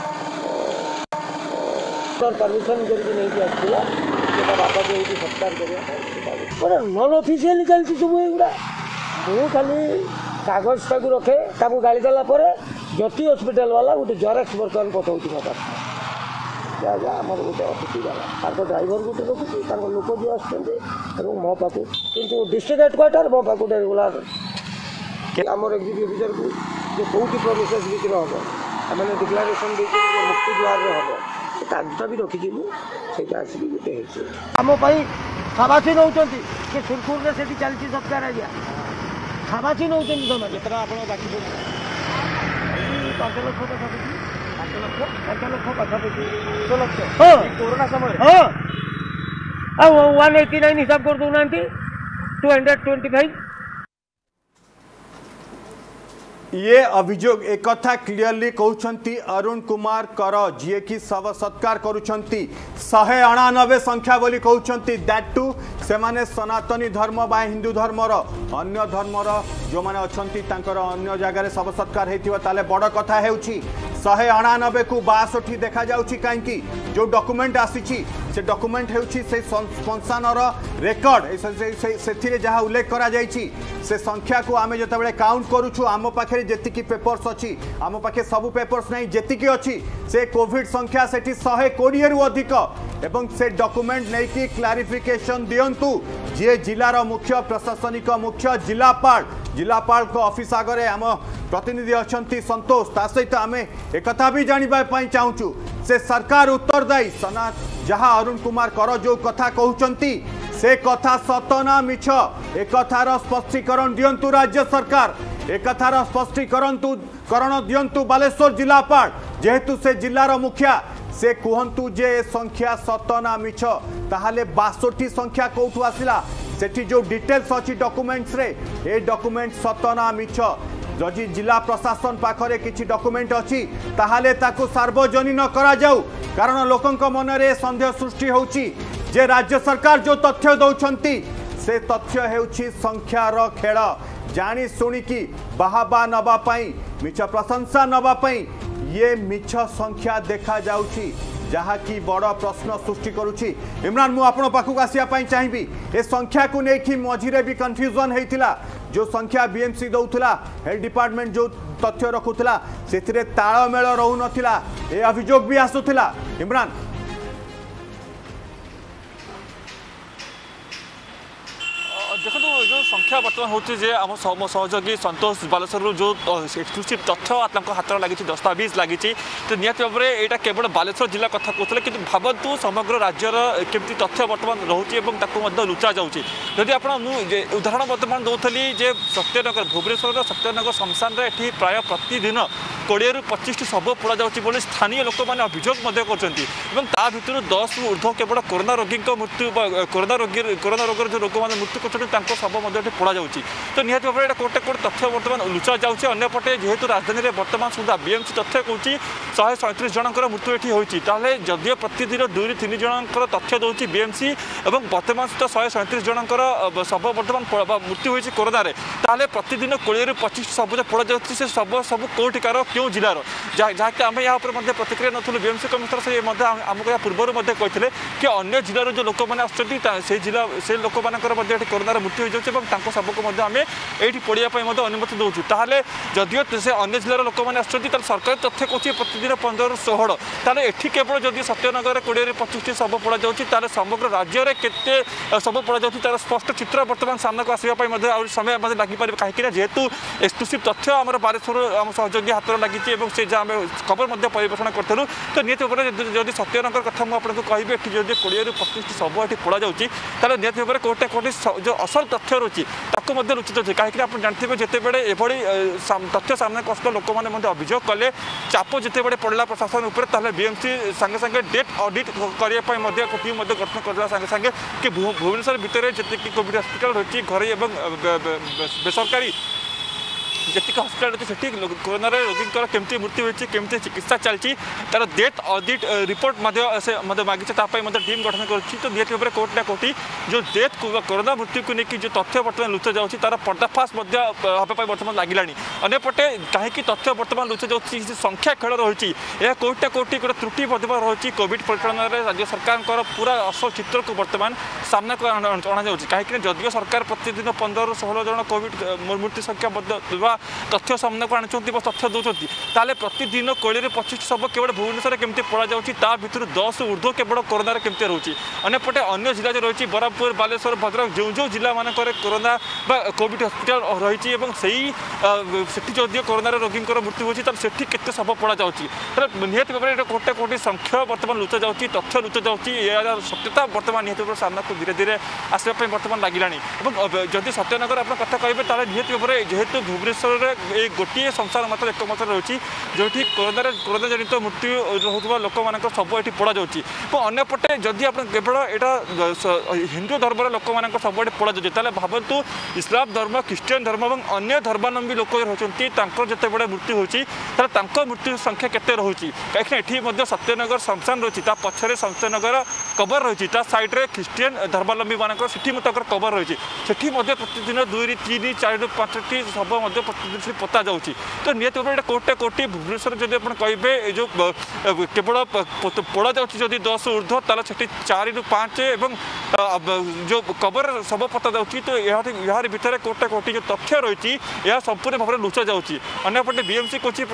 परमिशन करके नहीं आसला सेटा बापा को एटी सत्कार करिया नॉन ऑफिशियल चलती सब एगुड़ा मु खाली कागज टाक रखे ताकू गाड़ी देला ज्योति हॉस्पिटल वाला गोटे जेरक्स बर्तमान पठाऊँ मो पास आमर गोटे अतिथि वाला ड्राइवर गोटे रखुच्छी लोक जो आसुँच मो पाक कि डिस्ट्रिक्ट हेडक्वार्टर मो पाक रेगुलार आमर एग्जीक्यूटिव अफिसर को जो कौटी प्रोसेस भितर हम आम डिक्लारेसन मुक्ति द्वार हम ताकता भी रखी मुझे आसिक गोटे आमपाई साबासी नौ कि सुरखुर से चलती सत्कार आज्ञा साबासी नौ जितना आप बाकी 5 लाख पाखापाखि 5 लाख पाखापाखि 6 लाख हाँ कोरोना समय हाँ 189 हिसाब कर दूना 225 ये अभियोग एक कथा क्लियरली कहते अरुण कुमार कर जी की शव सत्कार करुछंती 198 संख्या बोली कहते दैट टू से माने सनातनी धर्म बा हिंदू धर्मर अन्य धर्मर जो माने अछंती तांकर अन्य जगह शव सत्कार हेतिबा ताले बड़ कथा हेउची 198 को 62 देखा जाउची काहेकि जो डॉक्यूमेंट आसीची से डॉक्यूमेंट हेउची से स्पॉन्सर रेकॉर्ड से जहाँ उल्लेख करा जाइची से संख्या को आमे जतबेले काउंट करूछु आम पाखे जेतिकी पेपर्स अच्छी आम पाखे सबू पेपर्स नहीं जेतिकी अच्छी से कोविड संख्या सेठी 120 रु अधिक एवं से डॉक्यूमेंट नहीं कि क्लारिफिकेशन दियंतु जे जिलार मुख्य प्रशासनिक मुख्य जिलापाल को ऑफिस आगे आम प्रतिनिधि अच्छा संतोष ता सहित आम एक भी जानवाई चाहूँ से सरकार उत्तरदायी सना जहाँ अरुण कुमार कर जो कथा कहते से कथा सतना मिछ एक कथार स्पष्टीकरण दियंतु राज्य सरकार एक कथार स्पष्टीकरण दियंतु बालेश्वर जिलापाल जेहेतु से जिलार मुखिया से कहतु जे संख्या सतना मिछ ताहाले 62 संख्या कौटू आसिला सेठी जो डिटेल्स अच्छी डॉक्यूमेंट्स रे ए डॉक्यूमेंट सतना मिछ जदि जिला प्रशासन पाखरे किछि डॉक्यूमेंट अच्छी ताहाले ताकू सार्वजनीन करा जाऊ कारण लोकंक मनरे संदेह सृष्टि होउची जे राज्य सरकार जो तथ्य दौरान से तथ्य हेउछि संख्यार खेल जानी शुणिकी बाहाबा नवापाई मिछ प्रशंसा नवापाई ये मिछ संख्या देखा जाउछि जहा कि बड़ प्रश्न सृष्टि करुछि इमरान मु आपण पाखक आसिया पई चाहिबी ए संख्या को नेकी मझिरे भी कंफ्यूजन हेतिला जो संख्या बीएमसी दउथला हेल्थ डिपार्टमेंट जो तथ्य रखुथला सेथिरे ताळमेळ रहू नथिला ए अभियोग भी आसुथला इमरान देखो जो संख्या बर्तमान होती जे आम सहयोगी संतोष बालेश्वर जो एक्सक्लूसिव तथ्य हाथ लगी दस्तावेज लगी तो निहत भाव में यहाँ केवल बालेश्वर जिला कथा कहते कि भावतु समग्र राज्यर केमती तथ्य बर्तमान रोचे लुचा जाऊँगी जदि आप उदाहरण बर्तमान दौली जे सत्यनगर भुवनेश्वर सत्यनगर शमशान ये प्राय प्रतिदिन 20 ରୁ 25 शव पोड़ा जाऊँगी स्थानीय लोक मैंने अभियोग कर 10 रु ऊर्ध्व केवल कोरोना रोगी मृत्यु कोरोना रोगर जो लोक मैंने मृत्यु कर शव पोड़ा जाऊँगी तो निहत भाव में कोटे कोटे तथ्य बर्तमान लुचा जाऊँगी अंपटे जेहेतु राजधानी में बर्तमान सुधा बीएमसी तथ्य कहूँ 137 जनकर मृत्यु ये होती जदिव प्रतिदिन 2 ରୁ 3 जनकर तथ्य दूसरी बीएमसी और बर्तमान सुधा 137 जनकर शव बर्तमान मृत्यु होती कोरोना ताले प्रतिदिन 20 ରୁ 25 शव जो पोड़ा जाऊँगी से शव सब कौटिकार क्यों जिलार जहाँकि आम यहाँ प्रतिक्रिया नथुलु बीएमसी कमिशनर से आमको पूर्व कहते कि अन्य जिलार जो लोक मैंने आजिला से लोक मानकर कोरोना मृत्यु हो जाए शव को आम ये पोड़ापी अनुमति दूसरी ताहले जदिव से अन्य जिलार लोक मैंने सरकार तथ्य कहूँ प्रतिदिन 15 ରୁ 16 ताले एठी केवल जदि सत्यनगर 20 ରୁ 25 शव पोड़ा जाऊँगी समग्र राज्य में केते शव पोड़ा जाऊँगी तार स्पष्ट चित्र बर्तमान सामना को आसवाई समय लगिपार कहीं जेहेतु एक्सक्लूसिव तथ्य आम बालेश्वर आम सहयोगी हाथ लगी से जहाँ आम खबर परिवेषण करूँ तो निहत भाव में जब सत्यनगर कथा मुझे कहबी जब 20 ରୁ 25 शव ये पोड़ा जाऊँगी निहत भाव में कोटे कोटे जो असल तथ्य रोचे लुचित अच्छे कहीं आप जानते जिते बड़े एभली तथ्य सामना कष्ट लोक मैंने अभियोग कले चाप जिते बड़े पड़ा प्रशासन उपर बीएमसी सागे सागे डेट ऑडिट करने टीम गठन करदेला सागे सागे कि भुवनेश्वर भितर जी कोविड हस्पिटाल रही घरे बेसरकारी जी हस्पिटाल अच्छी से कोरोना रोगी केमती मृत्यु होती केमती चिकित्सा चलती तार डेथ ऑडिट रिपोर्ट मागिছে टीम गठन कर निहत भाव कोटी ना कोटी जो डेथ कोरोना मृत्यु को लेकिन जो तथ्य बर्तमान लुचा जाऊँगी तार पर्दाफाश बर्तमान लगिला अंपटे कहीं तथ्य बर्तमान लुचा जाऊँगी संख्या खेल रही है कोटी ना कोटी गोटे त्रुटि रही कोविड परिचालन राज्य सरकार पूरा असल चित्र को बर्तमान सामना को अणा जाऊँगी कहीं जदिव सरकार प्रतिदिन 15-16 जन कोविड मृत्यु संख्या तथ्य सामना को आणुंट तथ्य दौरान ताले प्रतिदिन 20-25 शव केवल भुवनेश्वर केमती पड़ा जाऊँगी ता भर 10 ऊर्ध्व केवल कोरोना केमती रोचे अंपटे अन्य जिला जो रही बरामपुर बालेश्वर भद्रक जो जो जिला मानक कोरोना कोविड हस्पिटाल रही से जदिव कोरोना रोगी मृत्यु होती से केते शव पड़ा जाऊँगी निहत भाव में कोटे कोटी संख्या बर्तमान लुचा जाऊँगी तथ्य लुचा जाऊँगी यार सत्यता बर्तमान निहत भाव सामना को धीरे धीरे आसवाई बर्तमान लगिला जदि सत्यनगर आप कथा कहे ताले निहत भाव में जेहेतु भुवनेश्वर में गोटे संसार मात्र एकमात्र रही जो कोरोना जनित मृत्यु होता लोक मान सब ये पड़ा जाऊँगी अंपटे जदि आप केवल यहाँ हिंदू धर्म लोक मान सब ये पड़ा जाऊँगी भावतु इस्लाम धर्म ख्रीष्टियान धर्म और अन्य धर्मावलम्बी लोक रही जिते बड़े मृत्यु होती मृत्यु संख्या केते रोचे कहीं ये सत्यनगर शमशान रही पछरे सत्यनगर कबर रही साइड्रे ख्रीष्टियान धर्मावलम्बी मानक कबर रही से प्रतिदिन 2-3-4-5 शव प्रतिदिन पोता जाऊँगी तो निहत भाव में कोटे कोटी भुवनेश्वर जब आप कहे जो केवल पोड़ा जाऊँगी 10 ऊर्ध्व ताले से 4-5 एवं जो कबर शव पोता जाऊँगी तो यार भितर कोटे कोटी जो तथ्य रही यह संपूर्ण भाव में लुचा जाऊँगी अंपटे बीएमसी कोची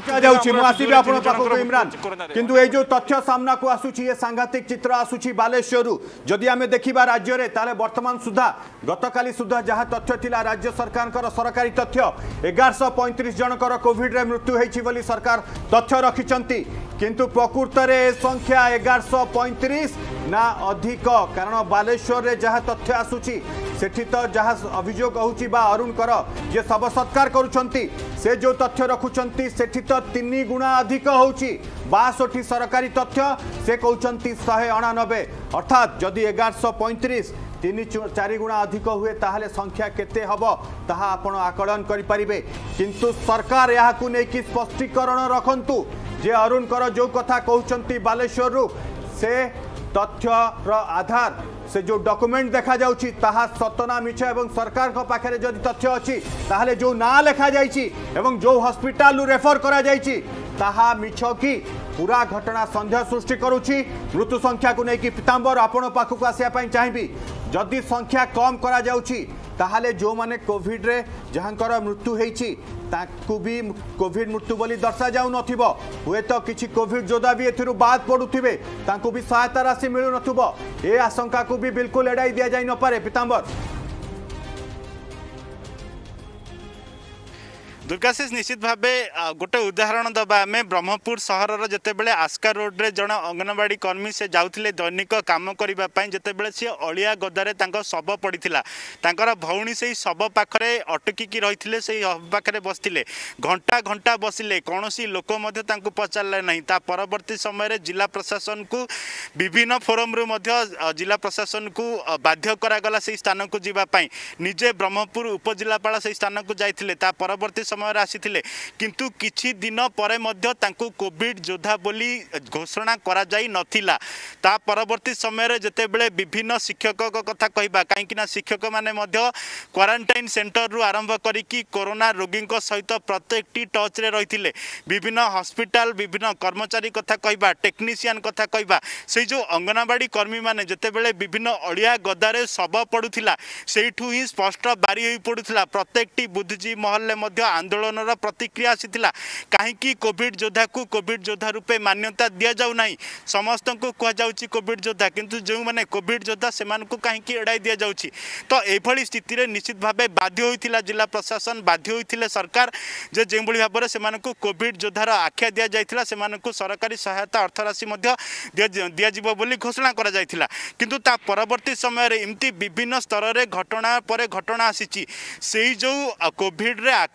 इमरान किंतु ये जो तथ्य सामना को आसुची ये सांघातिक चित्र आसुची बालेश्वर जदि आम देखा राज्य में ताले वर्तमान सुधा गतकाली सुधा जहाँ तथ्य थिला राज्य सरकार सरकारी तथ्य 1135 जनकर कोविड रे मृत्यु होईछि बोली सरकार तथ्य रखिचंती किंतु प्रकृत में संख्या 1135 ना अधिक कारण बालेश्वर रे जहाँ तथ्य आसुची सेठी तो जहाँ अभियोग होउची बा अरुण कर जे सब सत्कार करुचंती से जो तथ्य रखुचंती सेठी तो 3 गुणा अधिक होउची 62 सरकारी तथ्य से कहउचंती 199 अर्थात जदि 1135 3-4 गुणा अधिक हुए ताहले संख्या केते हबो ताहा आपण आकलन करि परिबे किंतु सरकार यहाँ को लेकिन स्पष्टीकरण रखंतु जे अरुण कर जो कथा कहउचंती बालेश्वर रु से तथ्य आधार से जो डॉक्यूमेंट देखा जाउची ताहा सतना मिछ एवं सरकार को पाखरे जदि तथ्य अछि ताहले जो ना लेखा जाइची एवं जो हॉस्पिटल रेफर करा जाइची ताहा मिछ की पूरा घटना संदेह सृष्टि करुची मृत्यु संख्या को लेकिन पीतांबर आपण पाखक आसिया पई चाहिबी जदि संख्या कम करा जाउची ताहले जो माने कोविड रे जहांकर मृत्यु हेछि ताकू भी कोविड मृत्यु बोली दर्शा जाऊ नथिबो हुए तो किछि कोविड योद्धा भी एथिरु बाद पडुथिबे तांकू भी सहायता राशि मिलु नथिबो ए आशंका को भी बिल्कुल एडाई दिया जाई न पारे पीतांबर दुर्गाशीष निश्चित भाव गोटे उदाहरण दबा आम ब्रह्मपुर सहर जितेबाला आस्का रोड रे जन अंगनवाड़ी कर्मी से जाउथिले दैनिक काम करने जितेबाला सी अलिया गदारे शव पड़ता तांकर भौणी से शव पाखरे अटकिकी रही से पाखे बसते घंटा घंटा बसिले कौन लोक पचारे ना ता परवर्ती समय जिला प्रशासन को विभिन्न फोरम रु जिला प्रशासन को बाध्य करागला से स्थान को जीवाई निजे ब्रह्मपुर उपजिलापाल से स्थान को जाइए ता परवर्ती समय आसीथिले किंतु किछि दिन परे मध्य तांको कोविड योद्धा बोली घोषणा करा जाई नथिला ता परवर्ती समय जेतेबेले विभिन्न शिक्षक कथा कहबा काईकिना शिक्षक माने मध्य क्वारंटाइन सेंटर रु आरंभ करिकी कोरोना रोगी सहित प्रत्येकटी टच रे रहिथिले विभिन्न हॉस्पिटल विभिन्न कर्मचारी कथा कहबा टेक्नीशियन कथा कहबा से जो अंगनवाड़ी कर्मी माने जेतेबेले विभिन्न अलिया गदारे शव पडुथिला सेठु ही स्पष्ट बारी होई पडुथिला प्रत्येकटी बुद्धिजीवी महल मध्य आंदोलन प्रतिक्रिया आसीथिला कहीं कोविड योद्धा को कोविड योद्धा रूपे मान्यता दि जाऊ ना समस्त को कह जाउची कोविड योद्धा किंतु जो माने कोविड योद्धा से कहीं एड़ाई दि जाउची तो एभली स्थिति रे निश्चित भाव बाध्य होइथिला जिला प्रशासन बाध्य होइथिले सरकार जे जेभली भाव से कोविड योद्धार आख्या दि जाइथिला सेमानकु सरकारी सहायता अर्थराशि दि जिवो बोली घोषणा करा जाइथिला किंतु ता परवर्ती समय रे इमती विभिन्न स्तर रे घटना पर घटना आसीची सेही जो कोविड रे आक्रांत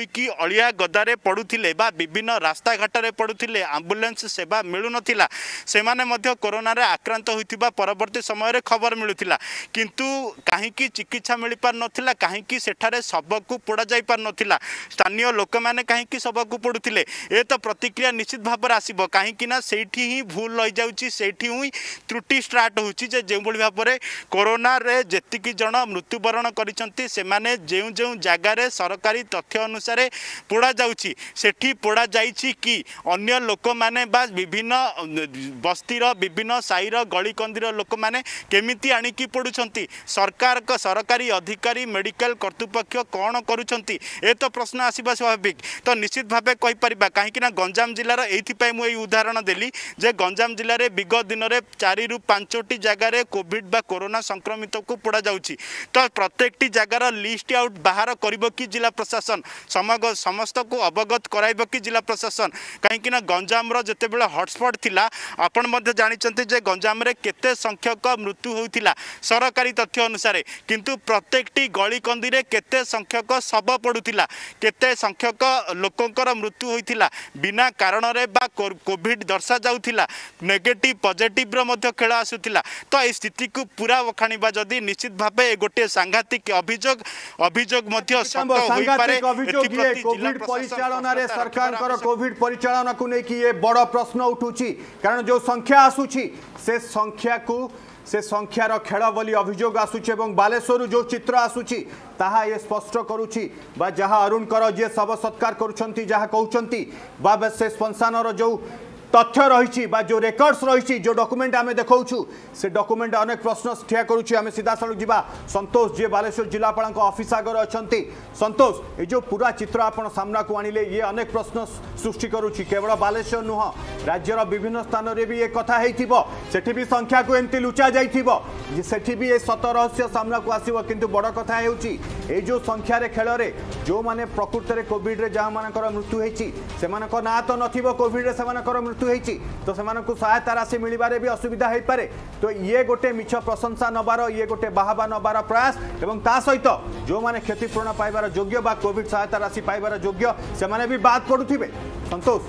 होइकी अलिया गदारे पड़ुथिले बा विभिन्न रास्ता घाटरे पड़ुथिले एम्बुलेंस सेवा मिलु नथिला सेमाने मध्य कोरोना रे आक्रांत होइतिबा परवर्ती समय रे खबर मिलुथिला किंतु काहेकि चिकित्सा मिल पार नथिला काहेकि सेठारे सबकु पोड़ा जाई पार नथिला स्थानीय लोक माने काहेकि सबकु पड़ुथिले ए तो प्रतिक्रिया निश्चित भाव आसीबो काहेकि ना सेठी ही भूल रही जाउची सेठी ही त्रुटि स्टार्ट होउची जे जे भली भाव रे कोरोना रे जेतिकी जण मृत्युवरण करिसंती से माने जेउ जेउ जागा रे सरकारी तथ्य अनुसार पोड़ा जाउची सेठी पोड़ा जाईची कि अन्य लोक माने बा विभिन्न बस्तीर विभिन्न साईर गली कंदीर लोक माने केमिति आनिकी पड़ुछंती सरकार का सरकारी अधिकारी मेडिकल कर्तृपक्ष कौन करुछंती ए तो प्रश्न आसीबा स्वाभाविक तो निश्चित भाव कहि परिबा काहेकि ना गंजाम जिल्लार एइथिपाई मु एई उदाहरण देली जे गंजाम जिल्ला रे विगत दिन रे 4 रु 5टी जगह रे कोविड बा कोरोना संक्रमित को पोड़ा जाउची तो प्रत्येकटी जगार लिस्ट आउट बाहर करिबो कि जिला प्रशासन समस्त को अवगत कराइबो कि जिला प्रशासन काहेकि ना गंजाम रो जते बेला हॉटस्पॉट थिला आपण मध्ये जानिचंती जे गंजाम रे केते संख्यक मृत्यु होइथिला सरकारी तथ्य अनुसार किंतु प्रत्येकटी गली कंदी रे केते संख्यक शव पडुथिला केते संख्यक लोकंकर मृत्यु होइथिला बिना कारण रे बा कोविड दर्शा जाउथिला नेगेटिव पॉजिटिव रो मध्ये खेल आसुथिला तो ए स्थिति को पूरा वखाणीबा जदी निश्चित भाबे गोटे सांघातिक अभियोग मध्ये सत्य होई पारे कोविड परिचालन रे सरकार कोविड परिचालन को नै कि ये बड़ प्रश्न उठुची कारण जो संख्या आसुची से संख्यार खेल बोली अभियोग आसुची एवं बालेश्वर जो चित्र आसुची ताहा ये स्पष्ट करुची बा जहाँ अरुण कर जे शव सत्कार करुछंती जहाँ कहउछंती बा से स्पंसानर जो तथ्य रही जो रेकर्ड्स रही जो डॉक्यूमेंट आम देखु से डॉक्यूमेंट अनेक प्रश्न ठिया करुच्छे आम सीधा सड़क जा संतोष जी बालेश्वर जिलापाल ऑफिस आगे अच्छा संतोष ये जो पूरा चित्र आप सामना को आणिले ये अनेक प्रश्न सृष्टि करुच्छी केवल बालेश्वर नुह राज्यर विभिन्न स्थान में भी ये कथा सेठी भी संख्या को एमती लुचा जाठी भी ये सत रहस्य सामना को आसो किंतु बड़ कथा हो जो संख्यार खेल जो मैंने प्रकृत में कोविड रे जहाँ मानकर मृत्यु होती से ना तो नथिबो कोविड रे सेमानकर मृत्यु तो से सहायता राशि मिलबारे भी असुविधा हो पारे तो ये गोटे मिछ प्रशंसा नबार ये गोटे बाहबा नबार प्रयास एवं ता सहित जो माने क्षतिपूरण पाइबार योग्य बा कोविड सहायता राशि पाइबार योग्य से माने भी बात पड़ुथिबे संतोष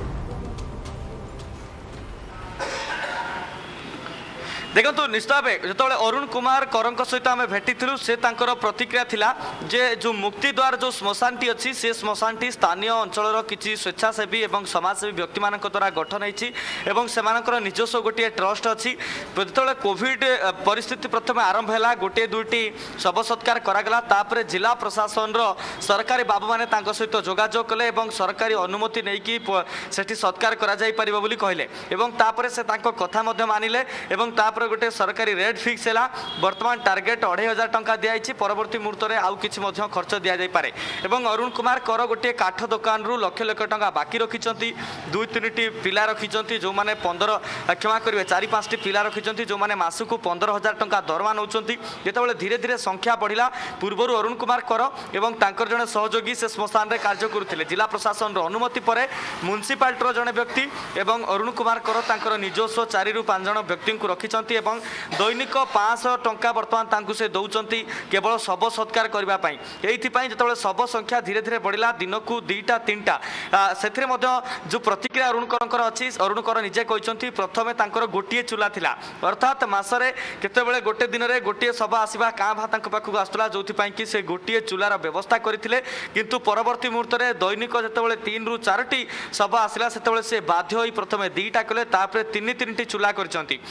देखो निश्चित भाव जो अरुण कुमार करंक सहित आम भेटी से प्रतिक्रिया थिला जे जो मुक्ति द्वार जो श्मशान टी अच्छी से श्मशान टी स्थानीय अंचल किसी स्वेच्छासेवी और समाजसेवी व्यक्ति मान द्वारा गठन होकर निजस्व गोटे ट्रस्ट अच्छी जो कोविड परिस्थिति प्रथम आरंभ है गोटे दुईटी शव सत्कार करागला जिला प्रशासन सरकारी बाबू मैंने सहित जोगाजोग कले सरकारी अनुमति नहीं कि सत्कार कहले से कथा मानिले गोटे सरकारी रेट फिक्स है बर्तमान टार्गेट 2500 टंका दिखाई परवर्ती मुहूर्त में आउ किसी खर्च दि जापे अरुण कुमार कर गोटे काठ दुकान रु लक्ष लक्ष टंका बाकी रखिंट 2-3टी पिला रखिंट जो मैंने 15 क्षमा करेंगे 4-5टी पिला रखिंट जो मैंने मासक 15,000 टंका दरमा नौ जो धीरे धीरे संख्या बढ़ला पूर्वर अरुण कुमार कर एवं जड़े सहयोगी से श्मशान में कार्य करुले जिला प्रशासन अनुमति पर म्युनिसिपालिटी जड़े व्यक्ति एवं अरुण कुमार कर निजस्व 4 ରୁ 5 जन व्यक्ति को रखिंट दैनिक 500 टंका बर्तमान से दौरान केवल शव सत्कार करने जो शव संख्या धीरे धीरे बढ़ला दिन को 2-3टा से जो प्रतिक्रिया अरुणकर अच्छी अरुणकर निजे कहते प्रथम गोटे चूल्हा थिला अर्थात मसरे केतबेले गोटे दिन में गोटे शव आसवा काँ भा पाखक आसूला जो कि से गोटे चूल्हार व्यवस्था करते किंतु परवर्ती मुहूर्त में दैनिक जो 3 ରୁ 4टी शव आसला से बाध्य हो प्रथम 2टा कले 3-3टी चूल्हा कर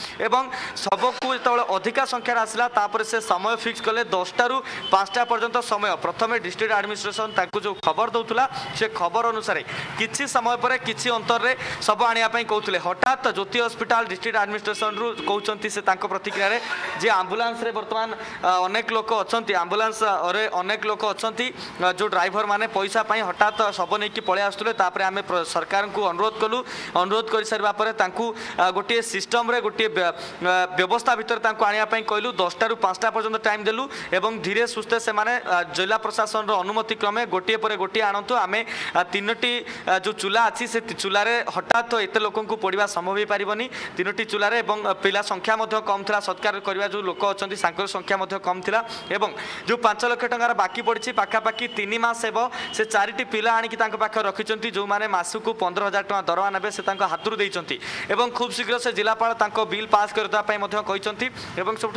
शव को जो अधिका संख्यार आसला से समय फिक्स कले 10टा ରୁ 5टा पर्यंत समय प्रथम डिस्ट्रिक्ट एडमिनिस्ट्रेशन जो खबर दौला से खबर अनुसार किसी समय पर किसी अंतर में शव आने कहते हठात ज्योति हॉस्पिटल डिस्ट्रिक्ट एडमिनिस्ट्रेशन रु कहते से प्रतिक्रिया जे आंबुलांस रे बर्तमान अनेक लोक अच्छा आंबुलांस अनेक लोक अच्छा जो ड्राइवर माने पैसा पाई हठात शव नहीं पलि आसुले आम सरकार को अनुरोध कलु अनुरोध कर सारा गोटे सिस्टम रे गोटे व्यवस्था भितर आने कहलु 10टा ରୁ 5टा पर्यंत टाइम देलु एवं धीरे सुस्थे से माने जिला प्रशासन अनुमति क्रमे गोटे पर गोटे आणतु आमे 3टी जो चूल्हा अच्छी से चूल्हार हठात एत लोक पड़ा संभव हो पारनी 3टी चूल्हार पिला संख्या कम था सत्कार करने जो लोक अच्छा संख्या कम था एवं जो 5 लाख टंकार बाकी पड़ी पाखापाखि 3 मास हेब से 4टी पिला आनिक पाखे रखिंट जो मैंने मासक 15,000 टଙ୍କା दरमा ने से हाथरू देती खूब शीघ्र से जिलापाल बिल पास करने सब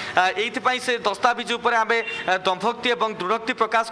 से दस्तावेज उपर आम दंभक्ति और दृढ़ोक्ति प्रकाश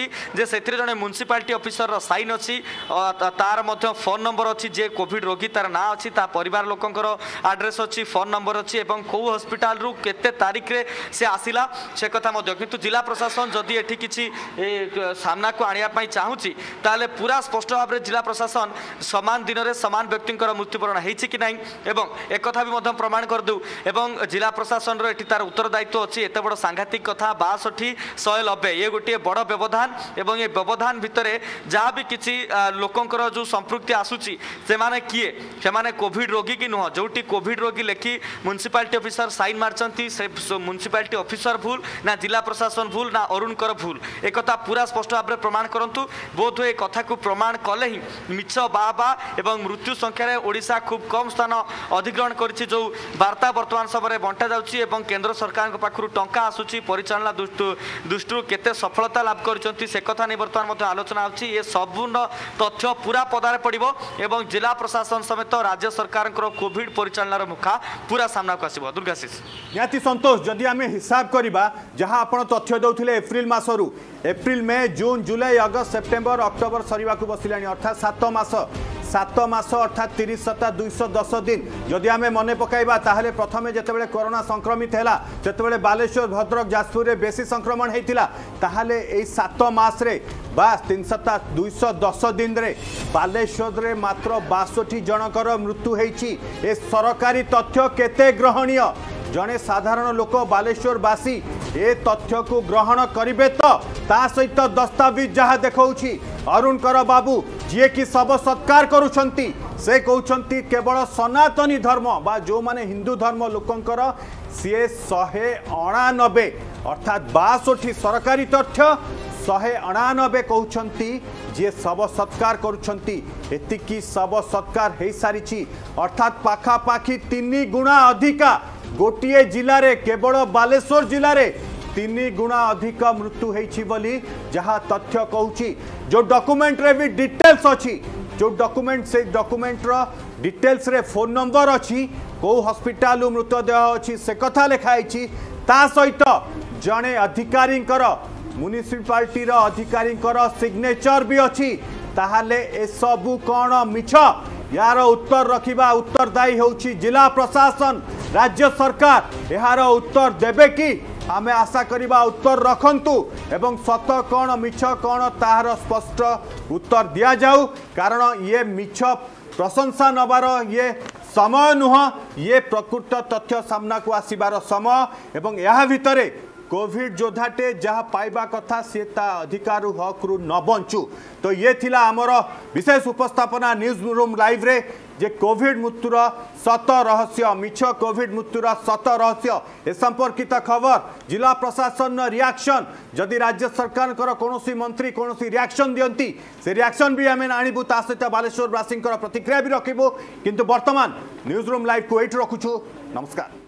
कर जड़े म्युनिसिपालिटी ऑफिसर साइन अच्छी तार फोन नंबर अच्छी जे कोविड रोगी तार ना अच्छी परिवार लोकंर आड्रेस अच्छी फोन नंबर अच्छी कौ हस्पिटाल रु केते तारीख रे से आसिला से कथा किंतु जिला प्रशासन जदि एठी किछि सामना को आनिया चाहूँगी ताले पूरा स्पष्ट भाव में जिला प्रशासन समान दिन में समान व्यक्ति मृत्युवरण होती कि नहीं एवं एक कथा भी प्रमाण कर दू एवं जिला प्रशासन एटी तार उत्तरदायित्व अच्छी एत बड़ सांघातिक कथा 62 190 ये गोटे बड़ व्यवधान एवं ये व्यवधान भितर जहाँ भी किसी लोकंर जो संपृक्ति आसूची से माने किए से माने कोविड रोगी कि नुह जोटी कोविड रोगी लेखि म्युनिसिपालिटी ऑफिसर साइन मारचंती से म्युनिसिपालिटी ऑफिसर भूल ना जिला प्रशासन भूल ना अरुणकर भूल एक कथा पूरा स्पष्ट भाव में प्रमाण करंतु बोध हुए कथा को प्रमाण कले ही मिछ बाबा एवं मृत्यु संख्यार ओडिशा खूब कम स्थान अधिग्रहण करिछि जो वार्ता वर्तमान समय बंटा जाउछि एवं केंद्र सरकार पाखरु टंका आसुछि परिचालना दृष्टि केते सफलता लाभ करिसंती से कथा नहीं बर्तमान मध्य आलोचना होछि ये संपूर्ण तथ्य पूरा पदार पड़िबो एवं जिला प्रशासन समेत राज्य सरकार कोविड परिचालनार मुखा पूरा सामना को आसीबो दुर्गाशीष निहाती संतोष जदि आमे हिसाब करिबा जहां आपण तथ्य दउथिले एप्रिल मासरु April May June July August September October सरीवा को बसिलानी अर्थात 7 मास अर्थात 30 सप्ताह 210 दिन जदि आमे मने पकाइबा ताहले प्रथमे जेतेबेले कोरोना संक्रमित हैला जेतेबेले बालेश्वर भद्रक जाजपुर रे बेसी संक्रमण हेतिला ताहले एई 7 मास रे बा 3 सप्ताह 210 दिन रे बालेश्वर रे मात्र 62 जनकर मृत्यु हेछि ए सरकारी तथ्य केते ग्रहणीय जड़े साधारण लोक बालेश्वरवासी ए तथ्य को ग्रहण करिवे तो ता सहित दस्तावेज जहाँ देखौछि अरुणकर बाबू जी कि शव सत्कार करुछंती से कहउछंती केवल सनातनी धर्म बा जो माने हिंदू धर्म लोकंकर सी 199 अर्थात 62 सरकारी तथ्य 199 कहउछंती जे शव सत्कार करुछंती एतिकी शव सत्कार हे सारिछि अर्थात पाखापाखि 3 गुणा अधिका गोटे जिले में केवल बालेश्वर जिले में 3 गुणा अधिक मृत्यु होइछि बोली जहाँ तथ्य कहूँ जो डॉक्यूमेंट रे भी डिटेल्स अच्छी जो डॉक्यूमेंट से डॉक्यूमेंट रो डिटेल्स रे फोन नंबर अच्छी कौ हॉस्पिटल मृतदेह अच्छी से कथा लिखाई ता सहित जड़े अधिकारी म्युनिसिपालिटी अधिकारी सिग्नेचर भी अच्छी ताहले ए सबू कौन मिछ यार उत्तर रखिबा उत्तरदायी होउछि जिला प्रशासन राज्य सरकार यार उत्तर देबे कि आमे आशा करिबा उत्तर रखंतु एवं सत कौन मिछ कौन ताहार स्पष्ट उत्तर दिया जाऊ कारण ये मिछ प्रशंसा नबार ये समय नुह ये प्रकृत तथ्य सामना को आसीबार समय एवं यह भितरे कोविड योद्धाटे जहाँ पाइबा कथा सी अधिकार हक रु न बंचु तो ये थिला आमर विशेष उपस्थापना न्यूज रूम लाइव रे जे कोविड मृत्युर सत रहस्य मिछ कोविड मृत्युर सत रहस्य ए संपर्कित खबर जिला प्रशासन रिएक्शन जदि राज्य सरकार कौन मंत्री कौन रिएक्शन दियंती से रिएक्शन भी आम आणबू ता सहित बालेश्वरवासी प्रतिक्रिया भी रखिबू किंतु वर्तमान न्यूज रूम लाइव को एठी रखुछु नमस्कार।